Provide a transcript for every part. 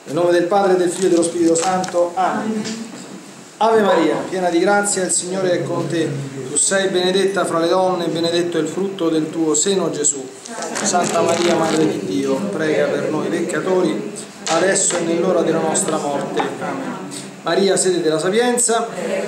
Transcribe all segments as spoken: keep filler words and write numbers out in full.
Nel nome del Padre, del Figlio e dello Spirito Santo. Amen. Ave Maria, piena di grazia, il Signore è con te. Tu sei benedetta fra le donne e benedetto è il frutto del tuo seno, Gesù. Santa Maria, Madre di Dio, prega per noi peccatori, adesso e nell'ora della nostra morte. Amen. Maria, sede della sapienza,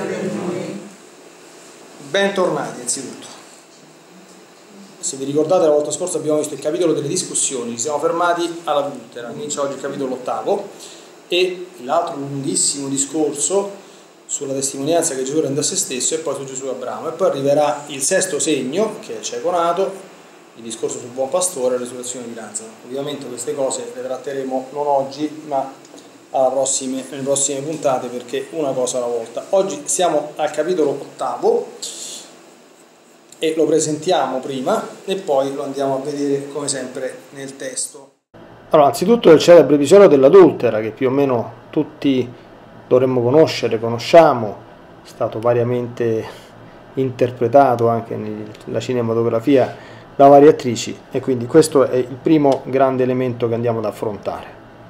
bentornati anzitutto. Se vi ricordate, la volta scorsa abbiamo visto il capitolo delle discussioni, ci siamo fermati all'adultera, inizia oggi il capitolo ottavo e l'altro lunghissimo discorso sulla testimonianza che Gesù rende a se stesso e poi su Gesù e Abramo, e poi arriverà il sesto segno, che è il cieco nato, il discorso sul buon pastore e la resurrezione di Lazzaro. Ovviamente queste cose le tratteremo non oggi, ma alla prossime, nelle prossime puntate, perché una cosa alla volta. Oggi siamo al capitolo ottavo e lo presentiamo prima e poi lo andiamo a vedere come sempre nel testo. Allora, anzitutto il celebre episodio dell'adultera, che più o meno tutti dovremmo conoscere, conosciamo, è stato variamente interpretato anche nella cinematografia da varie attrici, e quindi questo è il primo grande elemento che andiamo ad affrontare.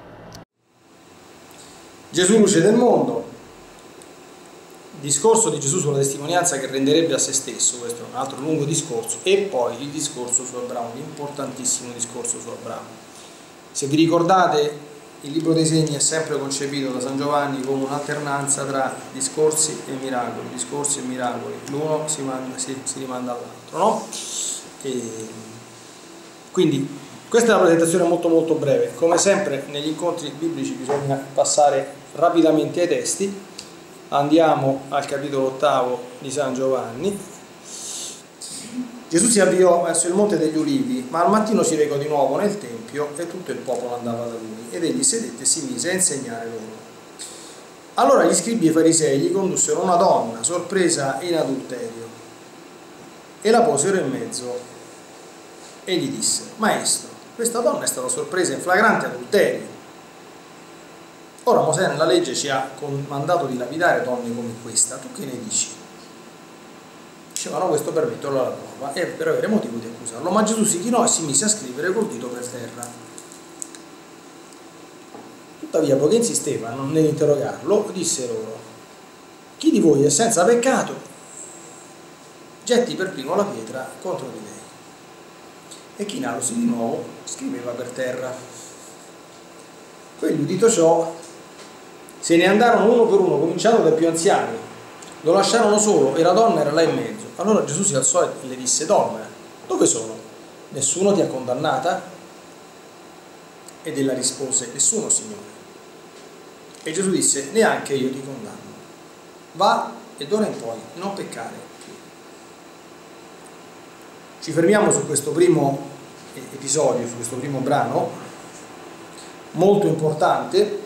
Gesù luce del mondo, discorso di Gesù sulla testimonianza che renderebbe a se stesso, questo è un altro lungo discorso, e poi il discorso su Abramo, l'importantissimo discorso su Abramo. Se vi ricordate, il libro dei segni è sempre concepito da San Giovanni come un'alternanza tra discorsi e miracoli, discorsi e miracoli, l'uno si, manda, si, si rimanda all'altro, no? E quindi questa è una presentazione molto molto breve. Come sempre negli incontri biblici bisogna passare rapidamente ai testi. Andiamo al capitolo ottavo di San Giovanni. Gesù si avviò verso il Monte degli Ulivi, ma al mattino si recò di nuovo nel Tempio e tutto il popolo andava da lui, ed egli sedette e si mise a insegnare loro. Allora gli scribi e i farisei gli condussero una donna sorpresa in adulterio e la posero in mezzo e gli dissero: Maestro, questa donna è stata sorpresa in flagrante adulterio. Ora Mosè nella legge ci ha comandato di lapidare donne come questa, tu che ne dici? Dicevano questo per metterlo alla prova e per avere motivo di accusarlo, ma Gesù si chinò e si mise a scrivere col dito per terra. Tuttavia, poiché insistevano nell'interrogarlo, disse loro: chi di voi è senza peccato, getti per primo la pietra contro di lei. E chinatosi di nuovo scriveva per terra. Quelli, udito ciò, se ne andarono uno per uno, cominciando dai più anziani. Lo lasciarono solo e la donna era là in mezzo. Allora Gesù si alzò e le disse: Donna, dove sono? Nessuno ti ha condannata? Ed ella rispose: Nessuno, Signore. E Gesù disse: Neanche io ti condanno. Va e d'ora in poi non peccare più. Ci fermiamo su questo primo episodio, su questo primo brano, molto importante.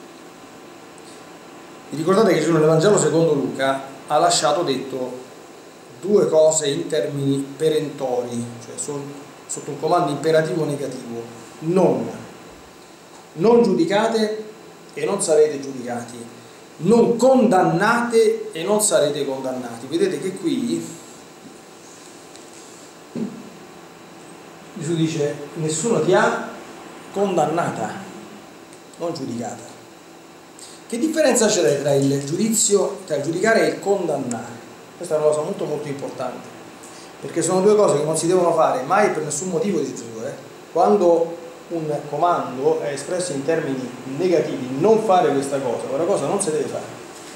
Vi ricordate che Gesù nell'Evangelo secondo Luca ha lasciato detto due cose in termini perentori, cioè sotto un comando imperativo negativo: non, non giudicate e non sarete giudicati, non condannate e non sarete condannati. Vedete che qui Gesù dice: nessuno ti ha condannata, non giudicata. Che differenza c'è tra il giudizio, tra il giudicare e il condannare? Questa è una cosa molto molto importante, perché sono due cose che non si devono fare mai per nessun motivo di Gesù. Eh? Quando un comando è espresso in termini negativi, non fare questa cosa, quella cosa non si deve fare.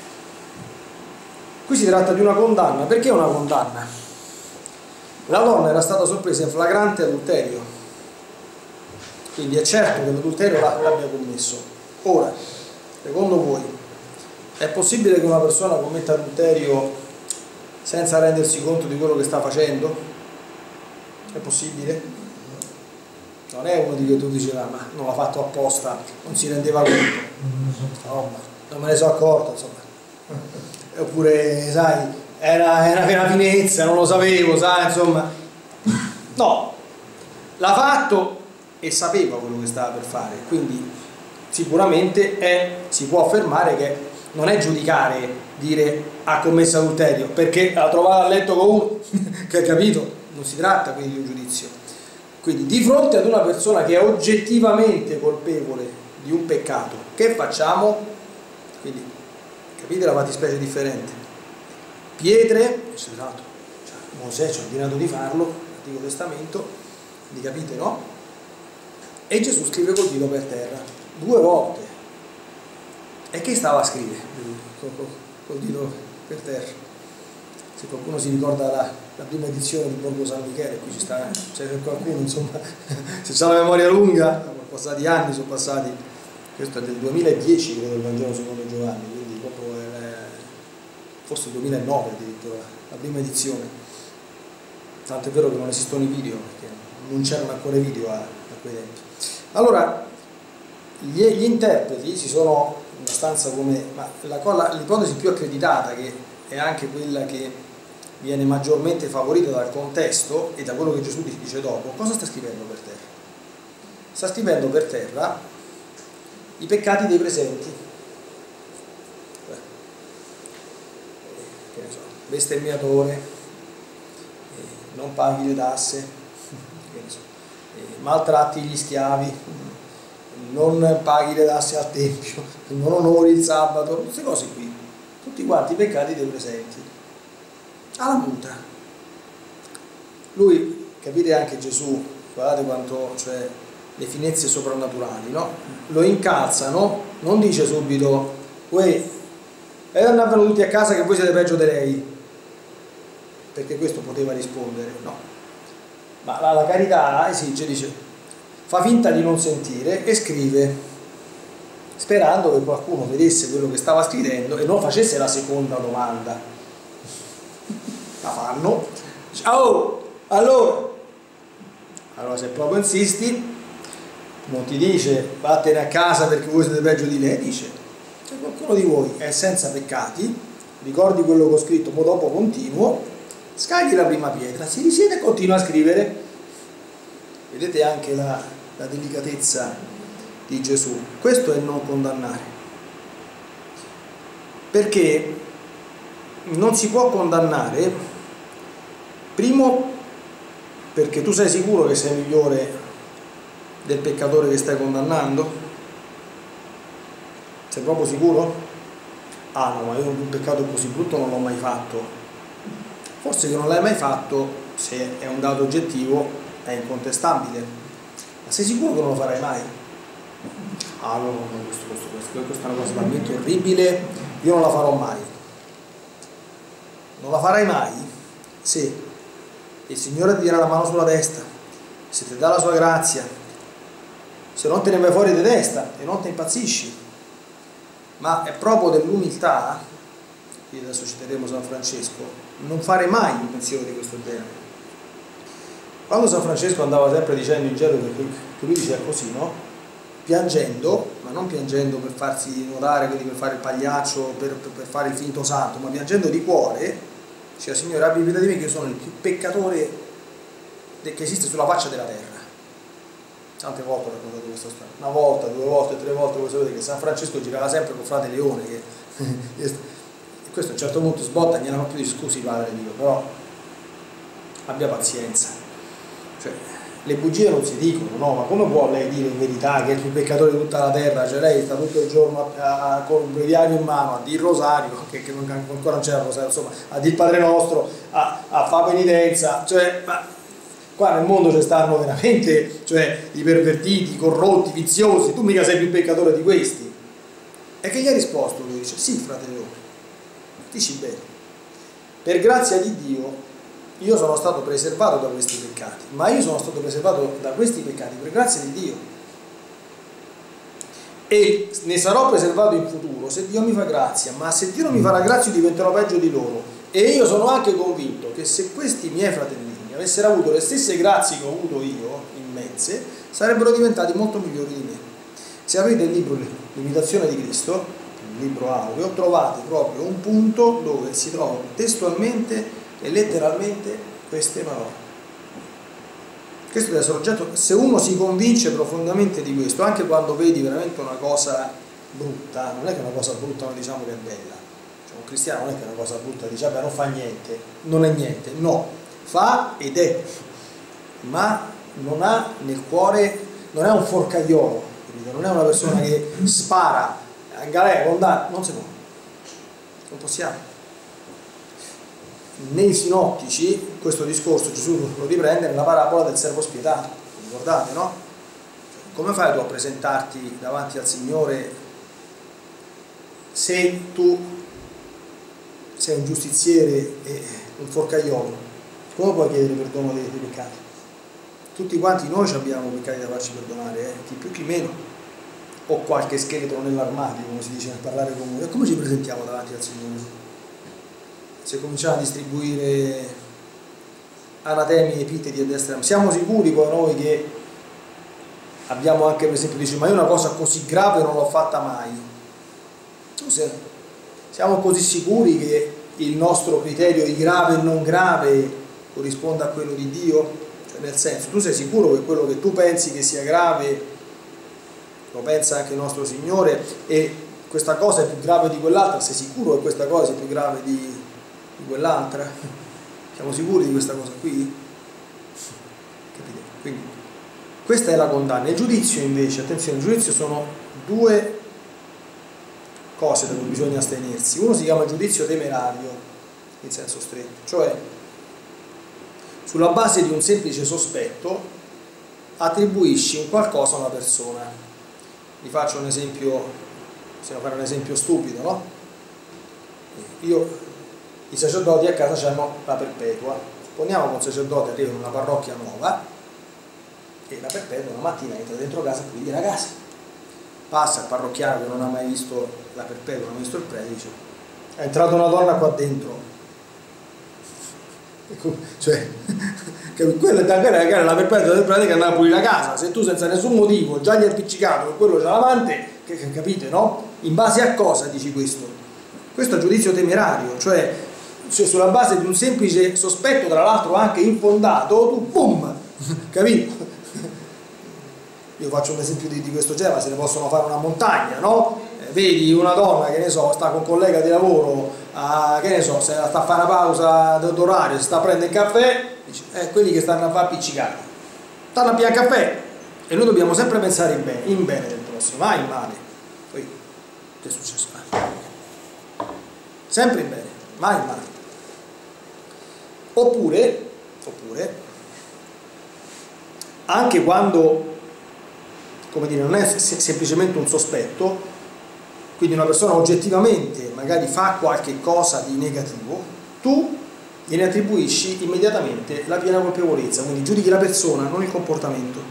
Qui si tratta di una condanna. Perché una condanna? La donna era stata sorpresa in flagrante adulterio, quindi è certo che l'adulterio l'abbia commesso. Ora, secondo voi, è possibile che una persona commetta adulterio senza rendersi conto di quello che sta facendo? È possibile? Non è uno di che tu dici: ah, ma non l'ha fatto apposta, non si rendeva conto. No, non me ne sono accorto, insomma. Oppure, sai, era, era una finezza, non lo sapevo, sai, insomma. No, l'ha fatto e sapeva quello che stava per fare, quindi sicuramente è, si può affermare che non è giudicare, dire ha commesso adulterio, perché la trovata a letto con uno che ha capito, non si tratta quindi di un giudizio. Quindi di fronte ad una persona che è oggettivamente colpevole di un peccato, che facciamo? Quindi capite la fattispecie differente. Pietre, esatto, cioè, Mosè ci ha ordinato di farlo, l'Antico Testamento, li capite, no? E Gesù scrive col dito per terra, due volte. E che stava a scrivere col, col, col dito per terra? Se qualcuno si ricorda la, la prima edizione di Borgo San Michele, qui ci sta, c'è qualcuno, insomma, se c'ha la memoria lunga, sono passati anni, sono passati, questo è del duemiladieci, credo, il Vangelo secondo Giovanni, quindi proprio è, forse duemilanove addirittura, la prima edizione. Tanto è vero che non esistono i video, perché non c'erano ancora i video a, a quei tempi. Allora, gli, gli interpreti si sono abbastanza come, ma l'ipotesi più accreditata, che è anche quella che viene maggiormente favorita dal contesto e da quello che Gesù dice dopo, cosa sta scrivendo per terra? Sta scrivendo per terra i peccati dei presenti. Beh, che ne so, bestemmiatore, eh, non paghi le tasse, che ne so, eh, maltratti gli schiavi, non paghi le tasse al tempio, non onori il sabato, queste cose qui, tutti quanti i peccati dei presenti. Alla multa. Lui, capite anche Gesù, guardate quanto, cioè, le finezze soprannaturali, no? Lo incalzano, non dice subito, uè, e andavano tutti a casa che voi siete peggio di lei, perché questo poteva rispondere, no. Ma la, la carità esige, dice, fa finta di non sentire e scrive, sperando che qualcuno vedesse quello che stava scrivendo e non facesse la seconda domanda. La fanno, ciao, allora, allora se proprio insisti, non ti dice vattene a casa perché voi siete peggio di lei, dice se qualcuno di voi è senza peccati, ricordi quello che ho scritto, poi dopo continuo, scagli la prima pietra, si risiede e continua a scrivere. Vedete anche la, la delicatezza di Gesù. Questo è non condannare, perché non si può condannare, primo perché tu sei sicuro che sei migliore del peccatore che stai condannando? Sei proprio sicuro? Ah no, ma io un peccato così brutto non l'ho mai fatto. Forse che non l'hai mai fatto, se è un dato oggettivo, è incontestabile. Ma sei sicuro che non lo farai mai? Ah no, no, questo, questo, questo, questa è una cosa talmente orribile, io non la farò mai. Non la farai mai se il Signore ti tiene la mano sulla testa, se ti dà la sua grazia, se non te ne vai fuori di testa e non ti impazzisci. Ma è proprio dell'umiltà, qui adesso citeremo San Francesco, non fare mai un pensiero di questo genere. Quando San Francesco andava sempre dicendo in giro, perché lui diceva così, no? Piangendo, ma non piangendo per farsi notare, quindi per fare il pagliaccio, per, per, per fare il finto santo, ma piangendo di cuore, diceva: Signore, abbi pietà di me che io sono il più peccatore che esiste sulla faccia della terra. Tante volte ho raccontato questa storia, una volta, due volte, tre volte. Voi sapete che San Francesco girava sempre con frate Leone, che e questo a un certo punto sbotta, gliela fa più di scusi padre Dio, però abbia pazienza, cioè le bugie non si dicono, no? Ma come può lei dire in verità che è il più peccatore di tutta la terra? Cioè lei sta tutto il giorno a, a, con un breviario in mano a dire il rosario, che, che non, ancora non c'era il rosario, insomma, a dire il Padre Nostro, a, a fare penitenza, cioè, ma qua nel mondo ci stanno veramente, cioè, i pervertiti, i corrotti, i viziosi, tu mica sei più peccatore di questi. E che gli ha risposto? Lui dice: sì, fratello, dici bene, per grazia di Dio io sono stato preservato da questi peccati, ma io sono stato preservato da questi peccati per grazia di Dio e ne sarò preservato in futuro se Dio mi fa grazia, ma se Dio non mi farà grazia io diventerò peggio di loro. E io sono anche convinto che se questi miei fratellini avessero avuto le stesse grazie che ho avuto io, immense, sarebbero diventati molto migliori di me. Se avete il libro L'imitazione di Cristo, il libro aureo, trovate proprio un punto dove si trovano testualmente e letteralmente queste parole. Questo deve essere oggetto, se uno si convince profondamente di questo, anche quando vedi veramente una cosa brutta, non è che una cosa brutta non diciamo che è bella, cioè un cristiano non è che una cosa brutta dice vabbè non fa niente, non è niente, no, fa ed è, ma non ha nel cuore, non è un forcaiolo, capito? Non è una persona che spara a galera, condanna, non si può, non possiamo. Nei sinottici questo discorso Gesù lo riprende nella parabola del servo spietato, ricordate, no? Come fai tu a presentarti davanti al Signore se tu sei un giustiziere e un forcaiolo? Come puoi chiedere perdono dei, dei peccati? Tutti quanti noi abbiamo peccati da farci perdonare, eh? Chi più chi meno, o qualche scheletro nell'armadio, come si dice nel parlare comune. E come ci presentiamo davanti al Signore? Se cominciamo a distribuire anatemi e epiteti a destra, siamo sicuri poi noi che abbiamo anche, per esempio, dice, ma io una cosa così grave non l'ho fatta mai? Siamo così sicuri che il nostro criterio di grave e non grave corrisponda a quello di Dio? Cioè, nel senso, tu sei sicuro che quello che tu pensi che sia grave lo pensa anche il nostro Signore, e questa cosa è più grave di quell'altra? Sei sicuro che questa cosa è più grave di, di quell'altra? Siamo sicuri di questa cosa qui? Capite? Quindi questa è la condanna. Il giudizio invece, attenzione, il giudizio sono due cose da cui bisogna astenersi. Uno si chiama giudizio temerario, in senso stretto, cioè sulla base di un semplice sospetto attribuisci un qualcosa a una persona. Vi faccio un esempio, possiamo fare un esempio stupido, no? Io, i sacerdoti a casa hanno la perpetua. Supponiamo che un sacerdote arriva in una parrocchia nuova e la perpetua una mattina entra dentro casa e quindi la casa. Passa il parrocchiano che non ha mai visto la perpetua, non ha visto il prete, dice: è entrata una donna qua dentro. Cioè, quella è la perpetua del prete che andava a pulire la casa. Se tu senza nessun motivo già gli hai appiccicato che quello c'ha l'amante, che, capite, no? In base a cosa dici questo? Questo è giudizio temerario, cioè, cioè sulla base di un semplice sospetto, tra l'altro anche infondato, tu boom, capito? Io faccio un esempio di, di questo genere, ma se ne possono fare una montagna, no? Eh, vedi una donna, che ne so, sta con un collega di lavoro, a, che ne so, se sta a fare una pausa d'orario, si sta a prendere il caffè, dice, eh, quelli che stanno a fare appiccicati, stanno a pigliare caffè, e noi dobbiamo sempre pensare in bene, in bene del prossimo, mai in male. Poi, che è successo? Sempre in bene, mai in male. Oppure, oppure, anche quando, come dire, non è semplicemente un sospetto, quindi una persona oggettivamente magari fa qualche cosa di negativo, tu gliene attribuisci immediatamente la piena colpevolezza, quindi giudichi la persona, non il comportamento.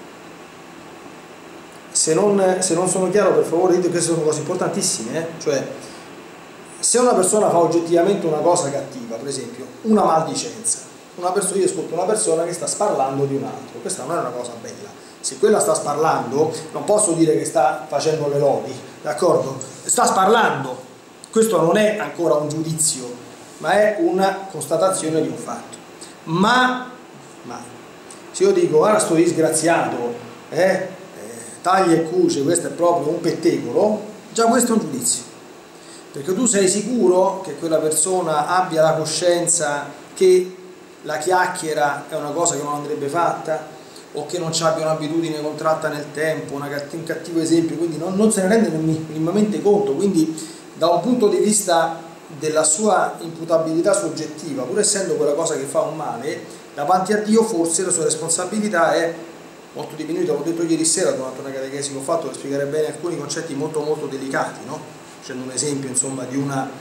Se non, se non sono chiaro, per favore dite, queste sono cose importantissime, eh? Cioè, se una persona fa oggettivamente una cosa cattiva, per esempio una maldicenza, una persona, io ascolto una persona che sta sparlando di un altro, questa non è una cosa bella. Se quella sta sparlando, non posso dire che sta facendo le lodi, d'accordo? Sta sparlando, questo non è ancora un giudizio, ma è una constatazione di un fatto. Ma, ma se io dico, guarda sto disgraziato, eh, eh, taglia e cuce, questo è proprio un pettegolo, già questo è un giudizio. Perché tu sei sicuro che quella persona abbia la coscienza che la chiacchiera è una cosa che non andrebbe fatta, o che non ci abbia un'abitudine contratta nel tempo, una catt- un cattivo esempio, quindi non, non se ne rende minimamente conto. Quindi da un punto di vista della sua imputabilità soggettiva, pur essendo quella cosa che fa un male, davanti a Dio forse la sua responsabilità è molto diminuita. L'ho detto ieri sera durante una catechesi che ho fatto per spiegare bene alcuni concetti molto molto delicati, no? Facendo un esempio, insomma, di una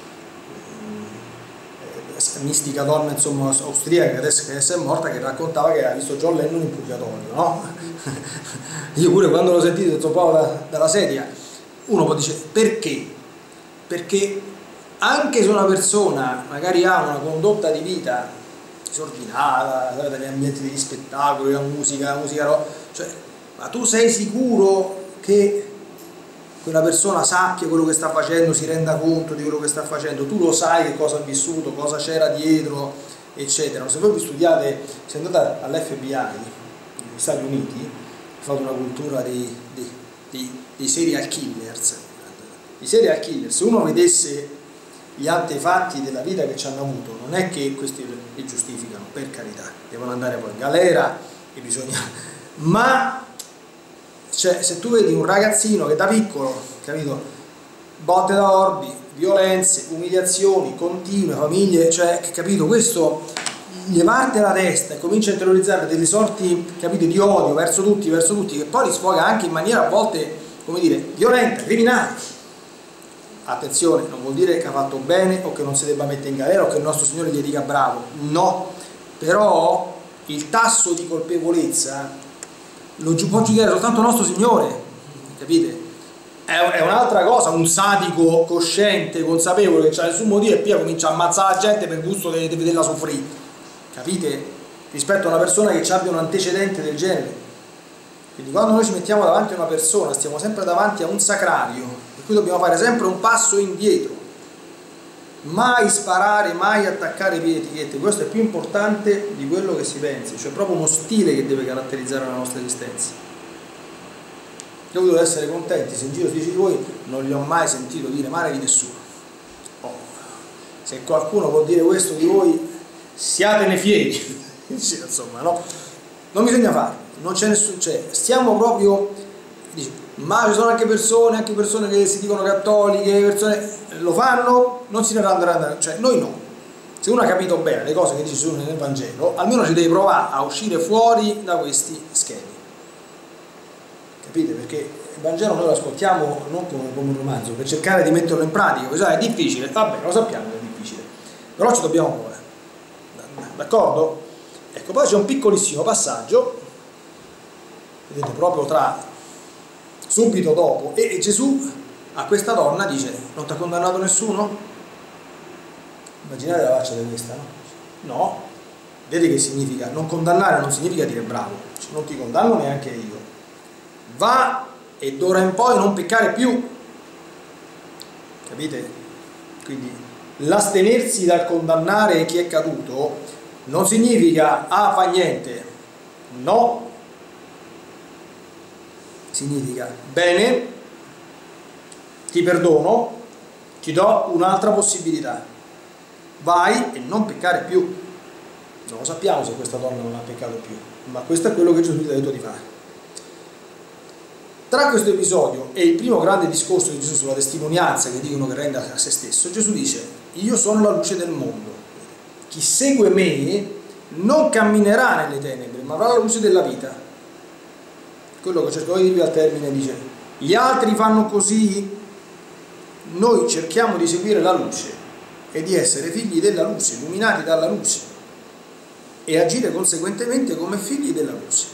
eh, mistica donna, insomma, austriaca che adesso, che adesso è morta, che raccontava che aveva visto John Lennon in purgatorio, no? Io pure quando l'ho sentito ho detto proprio da, dalla sedia, uno può dire perché? Perché anche se una persona magari ha una condotta di vita disordinata, dagli ambienti degli spettacoli, la musica, la musica, cioè, ma tu sei sicuro che quella persona sappia quello che sta facendo, si renda conto di quello che sta facendo, tu lo sai che cosa ha vissuto, cosa c'era dietro, eccetera. Se voi studiate, se andate all'F B I negli Stati Uniti, fate una cultura dei, dei, dei, dei serial killers. I serial killers, se uno vedesse gli antefatti della vita che ci hanno avuto, non è che questi li giustificano, per carità, devono andare poi in galera e bisogna, ma Cioè, se tu vedi un ragazzino che da piccolo, capito, botte da orbi, violenze, umiliazioni continue, famiglie, cioè, capito, questo gli parte la testa e comincia a terrorizzare delle sorti, capite, di odio verso tutti, verso tutti, che poi li sfoga anche in maniera a volte, come dire, violenta, criminale. Attenzione, non vuol dire che ha fatto bene o che non si debba mettere in galera o che il nostro Signore gli dica bravo, no, però il tasso di colpevolezza lo può giudicare soltanto il nostro Signore, capite? È un'altra cosa, un sadico cosciente, consapevole che c'ha nessun motivo e poi comincia a ammazzare la gente per gusto di, di vederla soffrire, capite? Rispetto a una persona che abbia un antecedente del genere. Quindi quando noi ci mettiamo davanti a una persona stiamo sempre davanti a un sacrario, per cui dobbiamo fare sempre un passo indietro, mai sparare, mai attaccare via etichette. Questo è più importante di quello che si pensi, cioè proprio uno stile che deve caratterizzare la nostra esistenza. Io ho dovuto essere contenti se in giro si dice di voi, non li ho mai sentito dire male di nessuno. Oh, se qualcuno può dire questo di voi, siatene fieri. Insomma, no? Non bisogna farlo, non c'è nessuno, cioè, stiamo proprio, dice, ma ci sono anche persone, anche persone che si dicono cattoliche, persone lo fanno, non si ne renderanno, cioè noi no. Se uno ha capito bene le cose che dice Gesù nel Vangelo, almeno ci deve provare a uscire fuori da questi schemi. Capite? Perché il Vangelo noi lo ascoltiamo non come, come un romanzo, per cercare di metterlo in pratica, perché è difficile, vabbè, lo sappiamo che è difficile, però ci dobbiamo provare. D'accordo? Ecco, poi c'è un piccolissimo passaggio, vedete, proprio tra subito dopo, e Gesù a questa donna dice: non ti ha condannato nessuno? Immaginate la faccia di questa, no? No. Vedete che significa? Non condannare non significa dire bravo, cioè, non ti condanno neanche io. Va e d'ora in poi non peccare più. Capite? Quindi l'astenersi dal condannare chi è caduto non significa ah fa niente, no, significa bene, ti perdono, ti do un'altra possibilità, vai e non peccare più. Non lo sappiamo se questa donna non ha peccato più, ma questo è quello che Gesù ti ha detto di fare. Tra questo episodio e il primo grande discorso di Gesù sulla testimonianza che dicono che rende a se stesso, Gesù dice: io sono la luce del mondo, chi segue me non camminerà nelle tenebre ma avrà la luce della vita. Quello che cerco di dirvi al termine dice: gli altri fanno così, noi cerchiamo di seguire la luce e di essere figli della luce, illuminati dalla luce e agire conseguentemente come figli della luce.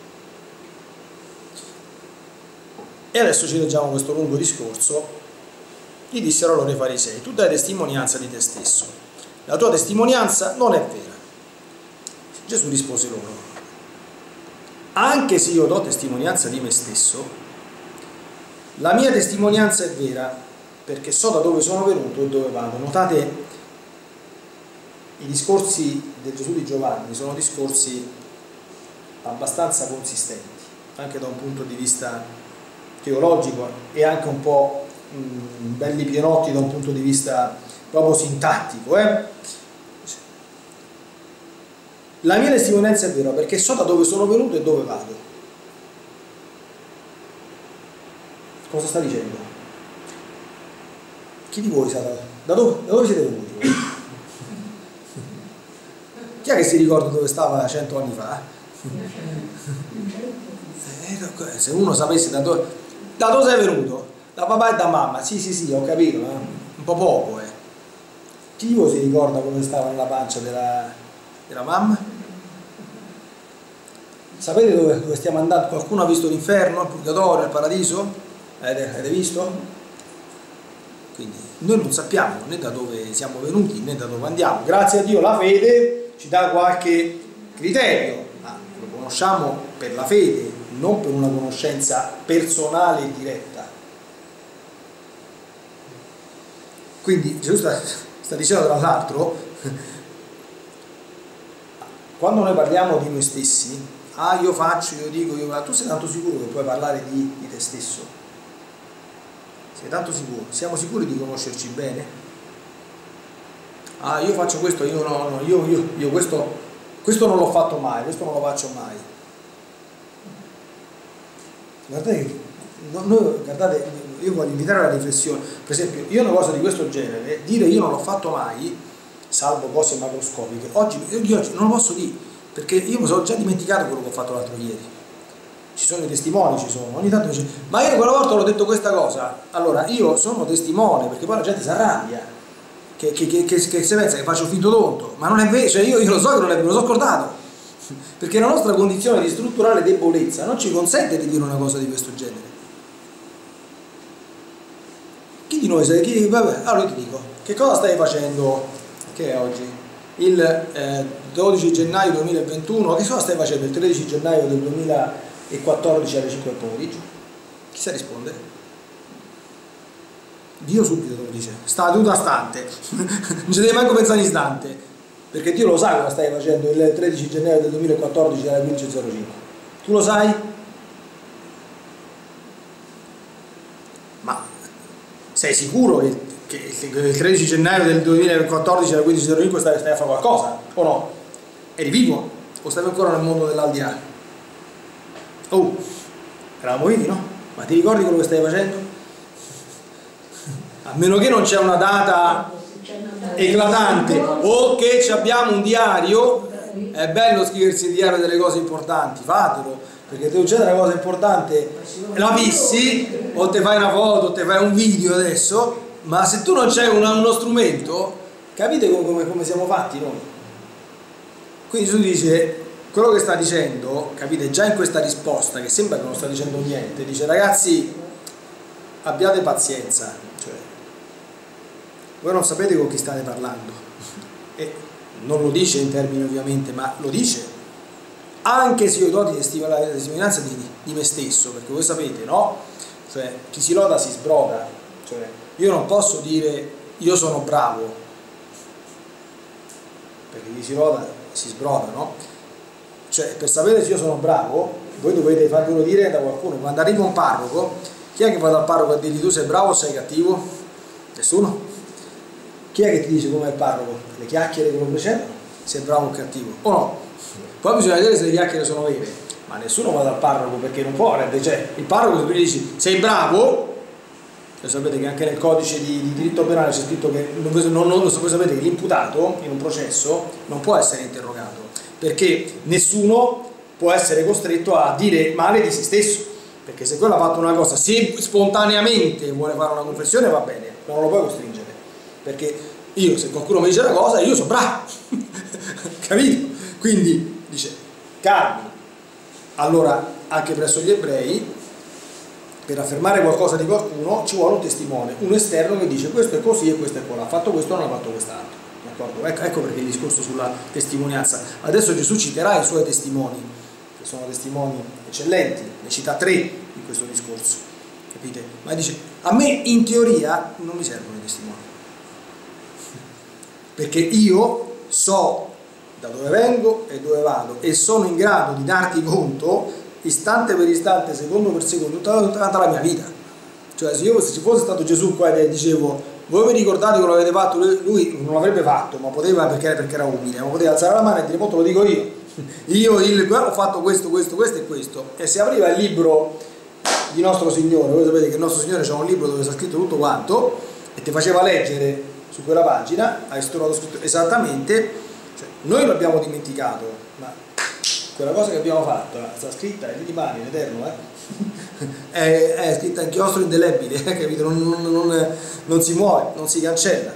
E adesso ci leggiamo questo lungo discorso. Gli dissero allora i farisei: tu dai testimonianza di te stesso, la tua testimonianza non è vera. Gesù rispose loro: anche se io do testimonianza di me stesso, la mia testimonianza è vera, perché so da dove sono venuto e dove vado. Notate, i discorsi del Gesù di Giovanni sono discorsi abbastanza consistenti, anche da un punto di vista teologico e anche un po' mh, belli pienotti da un punto di vista proprio sintattico. Eh? La mia testimonianza è vera perché so da dove sono venuto e dove vado. Cosa sta dicendo? Chi di voi sa da, da, dove, da dove siete venuti? Chi è che si ricorda dove stava cento anni fa? Eh, se uno sapesse da dove, da dove sei venuto? Da papà e da mamma. Sì, sì, sì, ho capito, eh? Un po' poco. Eh. Chi di voi si ricorda come stava nella pancia della, della mamma? Sapete dove, dove stiamo andando? Qualcuno ha visto l'inferno, il purgatorio, il paradiso? Avete, avete visto? Quindi noi non sappiamo né da dove siamo venuti né da dove andiamo. Grazie a Dio la fede ci dà qualche criterio, ma lo conosciamo per la fede, non per una conoscenza personale e diretta. Quindi Gesù sta, sta dicendo tra l'altro, quando noi parliamo di noi stessi, ah io faccio, io dico, io, tu sei tanto sicuro che puoi parlare di, di te stesso? Sei tanto sicuro? Siamo sicuri di conoscerci bene? Ah io faccio questo, io no, no io, io, io questo, questo non l'ho fatto mai, questo non lo faccio mai. Guardate che, no, noi, guardate, io voglio invitare alla riflessione. Per esempio, io una cosa di questo genere, dire io non l'ho fatto mai, salvo cose macroscopiche, oggi, io oggi non lo posso dire, perché io mi sono già dimenticato quello che ho fatto l'altro ieri. Ci sono i testimoni, ci sono, ogni tanto dice, ma io quella volta l'ho detto questa cosa, allora io sono testimone, perché poi la gente si arrabbia, che, che, che, che, che si pensa che faccio finto tonto, ma non è vero, cioè io, io lo so che non è vero, me lo so scordato, perché la nostra condizione di strutturale debolezza non ci consente di dire una cosa di questo genere. Chi di noi sai, chi, vabbè, allora io ti dico, che cosa stai facendo, che è oggi? Il eh, dodici gennaio duemilaventuno, che cosa stai facendo il tredici gennaio del duemilaquattordici alle cinque del pomeriggio? Chi sa risponde? Dio subito te lo dice, sta tutta stante, non ci devi manco pensare un istante, perché Dio lo sa cosa stai facendo il tredici gennaio del duemilaquattordici alle quindici e zero cinque. Tu lo sai? Ma sei sicuro che, che, che il tredici gennaio del duemilaquattordici alle quindici e zero cinque stai, stai a fare qualcosa? O no? Eri vivo? O stavi ancora nel mondo dell'aldilà? Oh, eravamo vivi, no? Ma ti ricordi quello che stai facendo? A meno che non c'è una data eclatante o che abbiamo un diario, è bello scriversi il diario delle cose importanti, fatelo, perché se succede una cosa importante la vissi, o te fai una foto, o te fai un video adesso, ma se tu non c'hai uno strumento, capite come, come, come siamo fatti noi? Quindi Gesù dice, quello che sta dicendo, capite, già in questa risposta, che sembra che non sta dicendo niente, dice ragazzi, abbiate pazienza, cioè, voi non sapete con chi state parlando, e non lo dice in termini ovviamente, ma lo dice anche se io do di testimonianza di, di me stesso, perché voi sapete, no? Cioè, chi si loda si sbroda, cioè, io non posso dire io sono bravo, perché chi si loda si sbroda, no? Cioè, per sapere se io sono bravo, voi dovete farvelo dire da qualcuno. Quando arriva un parroco, chi è che va dal parroco a dirgli tu sei bravo o sei cattivo? Nessuno. Chi è che ti dice come è il parroco? Le chiacchiere che lo precedono, se è bravo o cattivo, o no? Poi bisogna vedere se le chiacchiere sono vere, ma nessuno va dal parroco perché non può, cioè il parroco se tu gli dici sei bravo, cioè, sapete che anche nel codice di, di diritto penale c'è scritto che non, non, non, voi sapete che l'imputato in un processo non può essere interrogato, perché nessuno può essere costretto a dire male di se stesso, perché se quello ha fatto una cosa, se spontaneamente vuole fare una confessione va bene, ma non lo puoi costringere. Perché io, se qualcuno mi dice una cosa, io sono bravo, capito? Quindi dice, calmi. Allora, anche presso gli ebrei, per affermare qualcosa di qualcuno ci vuole un testimone, un esterno che dice questo è così e questo è quello, ha fatto questo o non ha fatto quest'altro. D'accordo? Ecco, ecco perché il discorso sulla testimonianza. Adesso Gesù citerà i suoi testimoni, che sono testimoni eccellenti, ne cita tre in questo discorso, capite? Ma dice, a me in teoria non mi servono i testimoni, perché io so da dove vengo e dove vado e sono in grado di darti conto istante per istante, secondo per secondo, tutta, tutta la mia vita. Cioè se io se ci fosse stato Gesù qua e dicevo voi vi ricordate che lo avete fatto, lui, lui non l'avrebbe fatto, ma poteva perché, perché era umile, ma poteva alzare la mano e dire molto lo dico io, io il, ho fatto questo, questo, questo e questo, e se apriva il libro di nostro Signore, voi sapete che il nostro Signore c'ha un libro dove sta scritto tutto quanto e ti faceva leggere su quella pagina, hai trovato scritto esattamente, cioè, noi l'abbiamo dimenticato, ma quella cosa che abbiamo fatto sta scritta e lì rimane in eterno, eh? è, è scritta in chiostro indelebile, eh? Capito? Non, non, non, non si muove, non si cancella.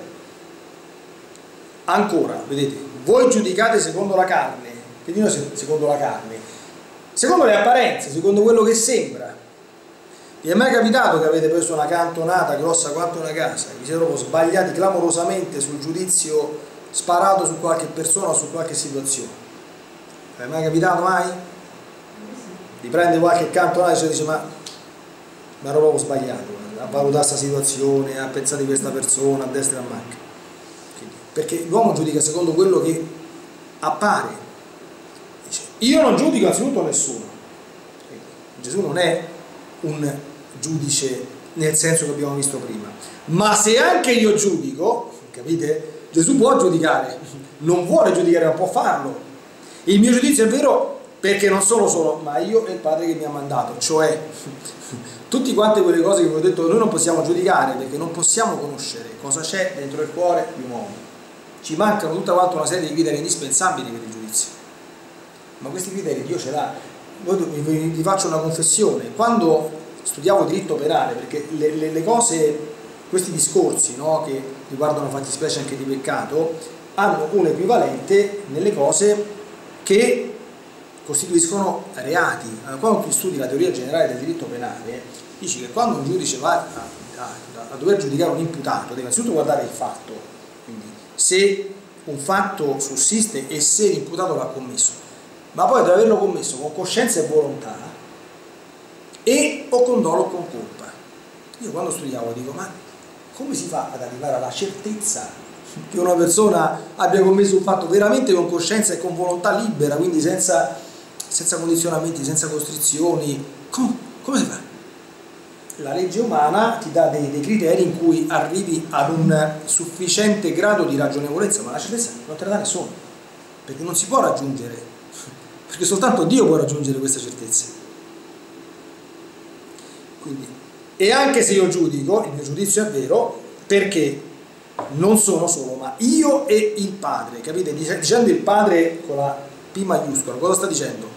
Ancora, vedete, voi giudicate secondo la carne, che dicono secondo la carne, secondo le apparenze, secondo quello che sembra. Vi è mai capitato che avete preso una cantonata grossa quanto una casa, vi siete proprio sbagliati clamorosamente sul giudizio sparato su qualche persona o su qualche situazione? Vi è mai capitato mai? Vi prende qualche cantonata e dice ma mi ero proprio sbagliato a valutare questa situazione, a pensare di questa persona a destra e a manca. Perché l'uomo giudica secondo quello che appare. Dice, io non giudico anzitutto nessuno. Gesù non è un giudice nel senso che abbiamo visto prima, ma se anche io giudico, capite? Gesù può giudicare, non vuole giudicare, ma può farlo. Il mio giudizio è vero perché non sono solo, ma io e il Padre che mi ha mandato, cioè tutte quante quelle cose che vi ho detto noi non possiamo giudicare, perché non possiamo conoscere cosa c'è dentro il cuore di un uomo. Ci mancano tutta quanta una serie di criteri indispensabili per il giudizio, ma questi criteri Dio ce l'ha. Vi, vi faccio una confessione: quando studiavo diritto penale, perché le, le, le cose, questi discorsi, no, che riguardano fattispecie anche di peccato, hanno un equivalente nelle cose che costituiscono reati. Allora, quando tu studi la teoria generale del diritto penale, dici che quando un giudice va a, a, a dover giudicare un imputato deve innanzitutto guardare il fatto, quindi se un fatto sussiste e se l'imputato l'ha commesso, ma poi deve averlo commesso con coscienza e volontà e o con dolo o con colpa. Io quando studiavo dico, ma come si fa ad arrivare alla certezza che una persona abbia commesso un fatto veramente con coscienza e con volontà libera, quindi senza, senza condizionamenti, senza costrizioni? Come, come si fa? La legge umana ti dà dei, dei criteri in cui arrivi ad un sufficiente grado di ragionevolezza, ma la certezza non te la dà nessuno, perché non si può raggiungere, perché soltanto Dio può raggiungere queste certezze. Quindi, e anche se io giudico, il mio giudizio è vero, perché non sono solo, ma io e il Padre, capite? Dicendo il Padre con la P maiuscola, cosa sta dicendo?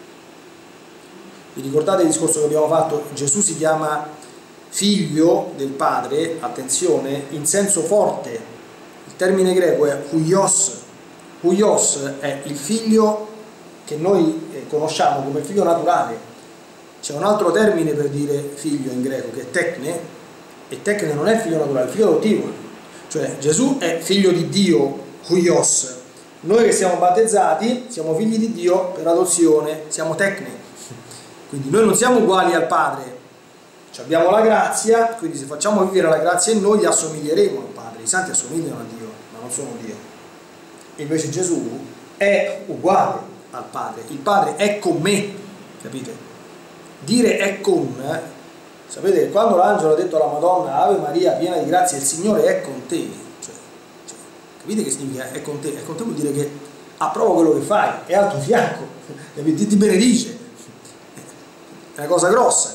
Vi ricordate il discorso che abbiamo fatto? Gesù si chiama figlio del Padre, attenzione, in senso forte. Il termine greco è huios. Huios è il figlio che noi conosciamo come figlio naturale. C'è un altro termine per dire figlio in greco che è tecne, e tecne non è il figlio naturale, è il figlio adottivo. Cioè Gesù è figlio di Dio, huios. Noi che siamo battezzati siamo figli di Dio per adozione, siamo tecne. Quindi noi non siamo uguali al Padre, abbiamo la grazia, quindi se facciamo vivere la grazia in noi gli assomiglieremo al Padre. I santi assomigliano a Dio, ma non sono Dio. E invece Gesù è uguale al Padre, il Padre è con me, capite? Dire è con, eh? Sapete che quando l'angelo ha detto alla Madonna Ave Maria piena di grazia, il Signore è con te, cioè, cioè, capite che significa è con te? È con te vuol dire che approva quello che fai, è al tuo fianco, ti, ti benedice. È una cosa grossa.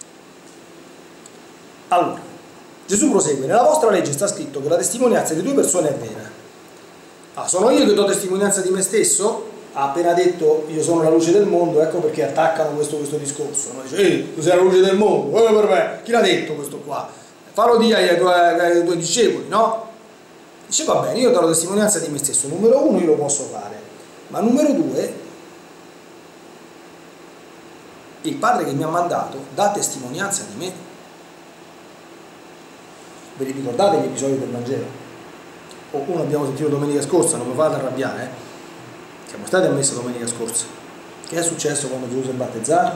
Allora, Gesù prosegue: nella vostra legge sta scritto che la testimonianza di due persone è vera. Ah, sono io che do testimonianza di me stesso? Ha appena detto io sono la luce del mondo, ecco perché attaccano questo, questo discorso. No? Dice, ehi, tu sei la luce del mondo, eh, per me. Chi l'ha detto questo qua? Fallo dire ai tuoi, ai tuoi discepoli, no? Dice va bene, io do la testimonianza di me stesso. Numero uno io lo posso fare, ma numero due il Padre che mi ha mandato dà testimonianza di me. Ve li ricordate gli episodi del Vangelo? O uno abbiamo sentito domenica scorsa, non mi fate arrabbiare, eh? Siamo stati a messa domenica scorsa. Che è successo quando Gesù si è battezzato?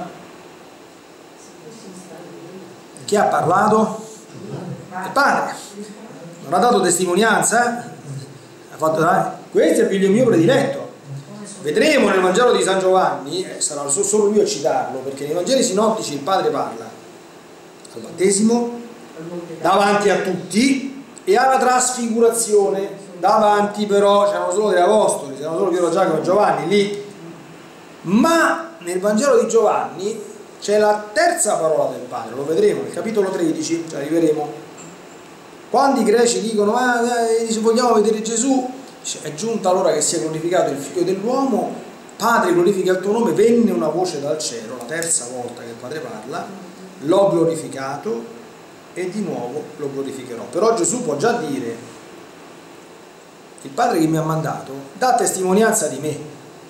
Chi ha parlato? Il Padre. Non ha dato testimonianza? Ha fatto, dai, questo è il figlio mio prediletto. Vedremo nel Vangelo di San Giovanni, eh, sarà solo lui a citarlo, perché nei Vangeli sinottici il Padre parla al battesimo, davanti a tutti, e alla trasfigurazione, davanti però, c'erano solo degli apostoli, c'erano solo Pietro, Giacomo e Giovanni lì. Ma nel Vangelo di Giovanni c'è la terza parola del Padre, lo vedremo nel capitolo tredici, ci arriveremo. Quando i greci dicono, ah, eh, vogliamo vedere Gesù, è giunta l'ora che sia glorificato il figlio dell'uomo, Padre glorifica il tuo nome, venne una voce dal cielo, la terza volta che il Padre parla, l'ho glorificato e di nuovo lo glorificherò. Però Gesù può già dire, il Padre che mi ha mandato dà testimonianza di me.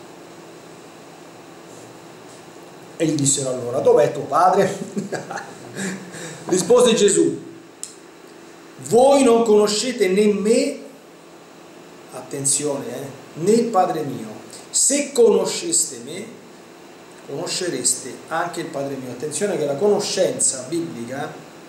E gli dissero allora, dov'è tuo Padre? Rispose Gesù, voi non conoscete né me, attenzione, eh, né il Padre mio. Se conosceste me, conoscereste anche il Padre mio. Attenzione che la conoscenza biblica,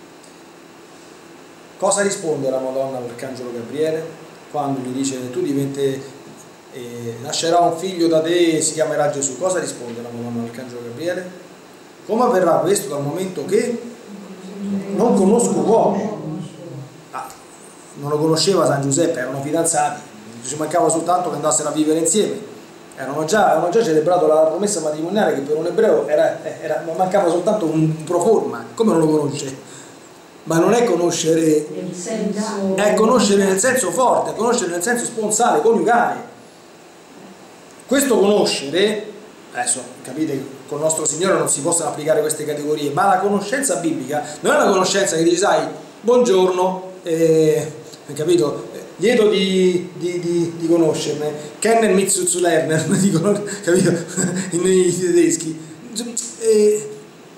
cosa risponde la Madonna all'Arcangelo Gabriele quando gli dice tu diventi, eh, nascerà un figlio da te e si chiamerà Gesù? Cosa risponde la Madonna all'Arcangelo Gabriele? Come avverrà questo dal momento che non conosco l'uomo? Ah, non lo conosceva San Giuseppe, erano fidanzati, ci mancava soltanto che andassero a vivere insieme. Erano già, avevano già celebrato la promessa matrimoniale, che per un ebreo era, era, mancava soltanto un pro forma. Come non lo conosce? Ma non è conoscere, nel senso... è conoscere nel senso forte, è conoscere nel senso sponsale, coniugale. Questo conoscere, adesso capite, con il nostro Signore non si possono applicare queste categorie, ma la conoscenza biblica non è una conoscenza che dici, sai, buongiorno, eh, capito? Lieto di, di, di, di conoscerne, kennen mich zu lernen, dicono, capito? Nei tedeschi. E,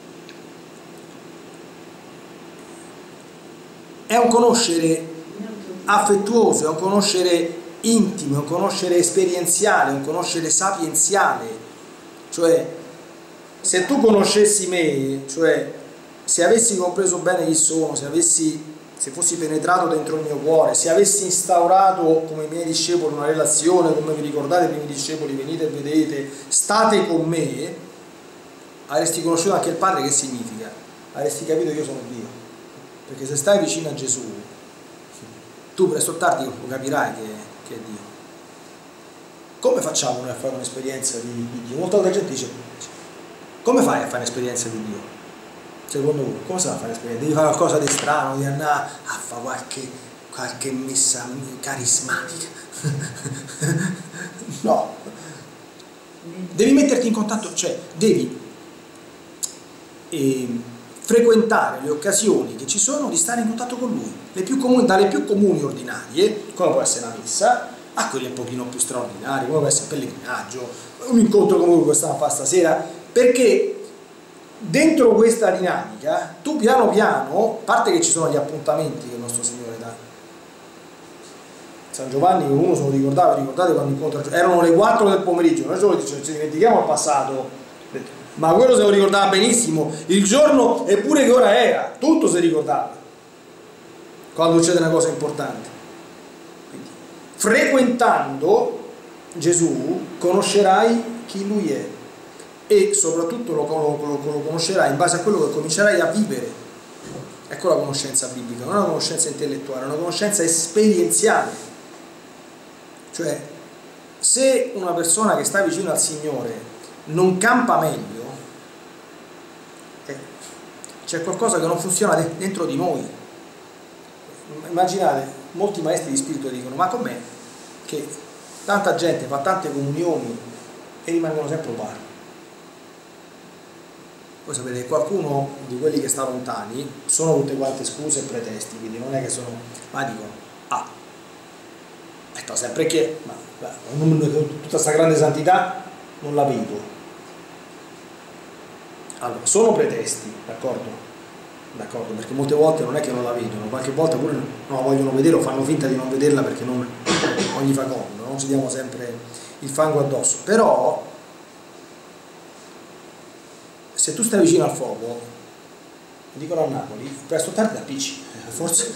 è un conoscere affettuoso, è un conoscere intimo, è un conoscere esperienziale, è un conoscere sapienziale. Cioè, se tu conoscessi me, cioè se avessi compreso bene chi sono, se avessi, se fossi penetrato dentro il mio cuore, se avessi instaurato come i miei discepoli una relazione, come vi ricordate i primi discepoli, venite e vedete, state con me, avresti conosciuto anche il Padre. Che significa? Avresti capito che io sono Dio. Perché se stai vicino a Gesù, tu presto o tardi lo capirai che, che è Dio. Come facciamo noi a fare un'esperienza di, di Dio? Molta gente dice, come fai a fare un'esperienza di Dio? Secondo voi, come si fa a fare un'esperienza? Devi fare qualcosa di strano, devi andare a fare qualche, qualche messa carismatica. No. Devi metterti in contatto, cioè devi eh, frequentare le occasioni che ci sono di stare in contatto con Lui, le più comuni, dalle più comuni ordinarie, come può essere la messa, a quelle un pochino più straordinarie, come può essere il pellegrinaggio, un incontro come quello che stiamo a fare stasera, perché dentro questa dinamica tu piano piano, a parte che ci sono gli appuntamenti che il nostro Signore dà. San Giovanni, uno se lo ricordava, ricordate quando incontra, erano le quattro del pomeriggio, noi solo ci dimentichiamo il passato, ma quello se lo ricordava benissimo, il giorno eppure che ora era, tutto si ricordava quando succede una cosa importante. Quindi, frequentando Gesù conoscerai chi Lui è e soprattutto lo, lo, lo, lo conoscerai in base a quello che comincerai a vivere. Ecco la conoscenza biblica, non è una conoscenza intellettuale, è una conoscenza esperienziale. Cioè, se una persona che sta vicino al Signore non campa meglio, eh, c'è qualcosa che non funziona dentro di noi. Immaginate, molti maestri di spirito dicono, ma com'è che tanta gente fa tante comunioni e rimangono sempre uguali? Voi sapete che qualcuno di quelli che sta lontani sono tutte quante scuse e pretesti, quindi non è che sono, ma dicono, ah, ecco sempre che, ma tutta questa grande santità non la vedo. Allora, sono pretesti, d'accordo? D'accordo, perché molte volte non è che non la vedono, qualche volta pure non la vogliono vedere o fanno finta di non vederla perché non, non gli fa comodo, non ci diamo sempre il fango addosso. Però se tu stai vicino al fuoco, dicono a Napoli, presto o tardi appicci, forse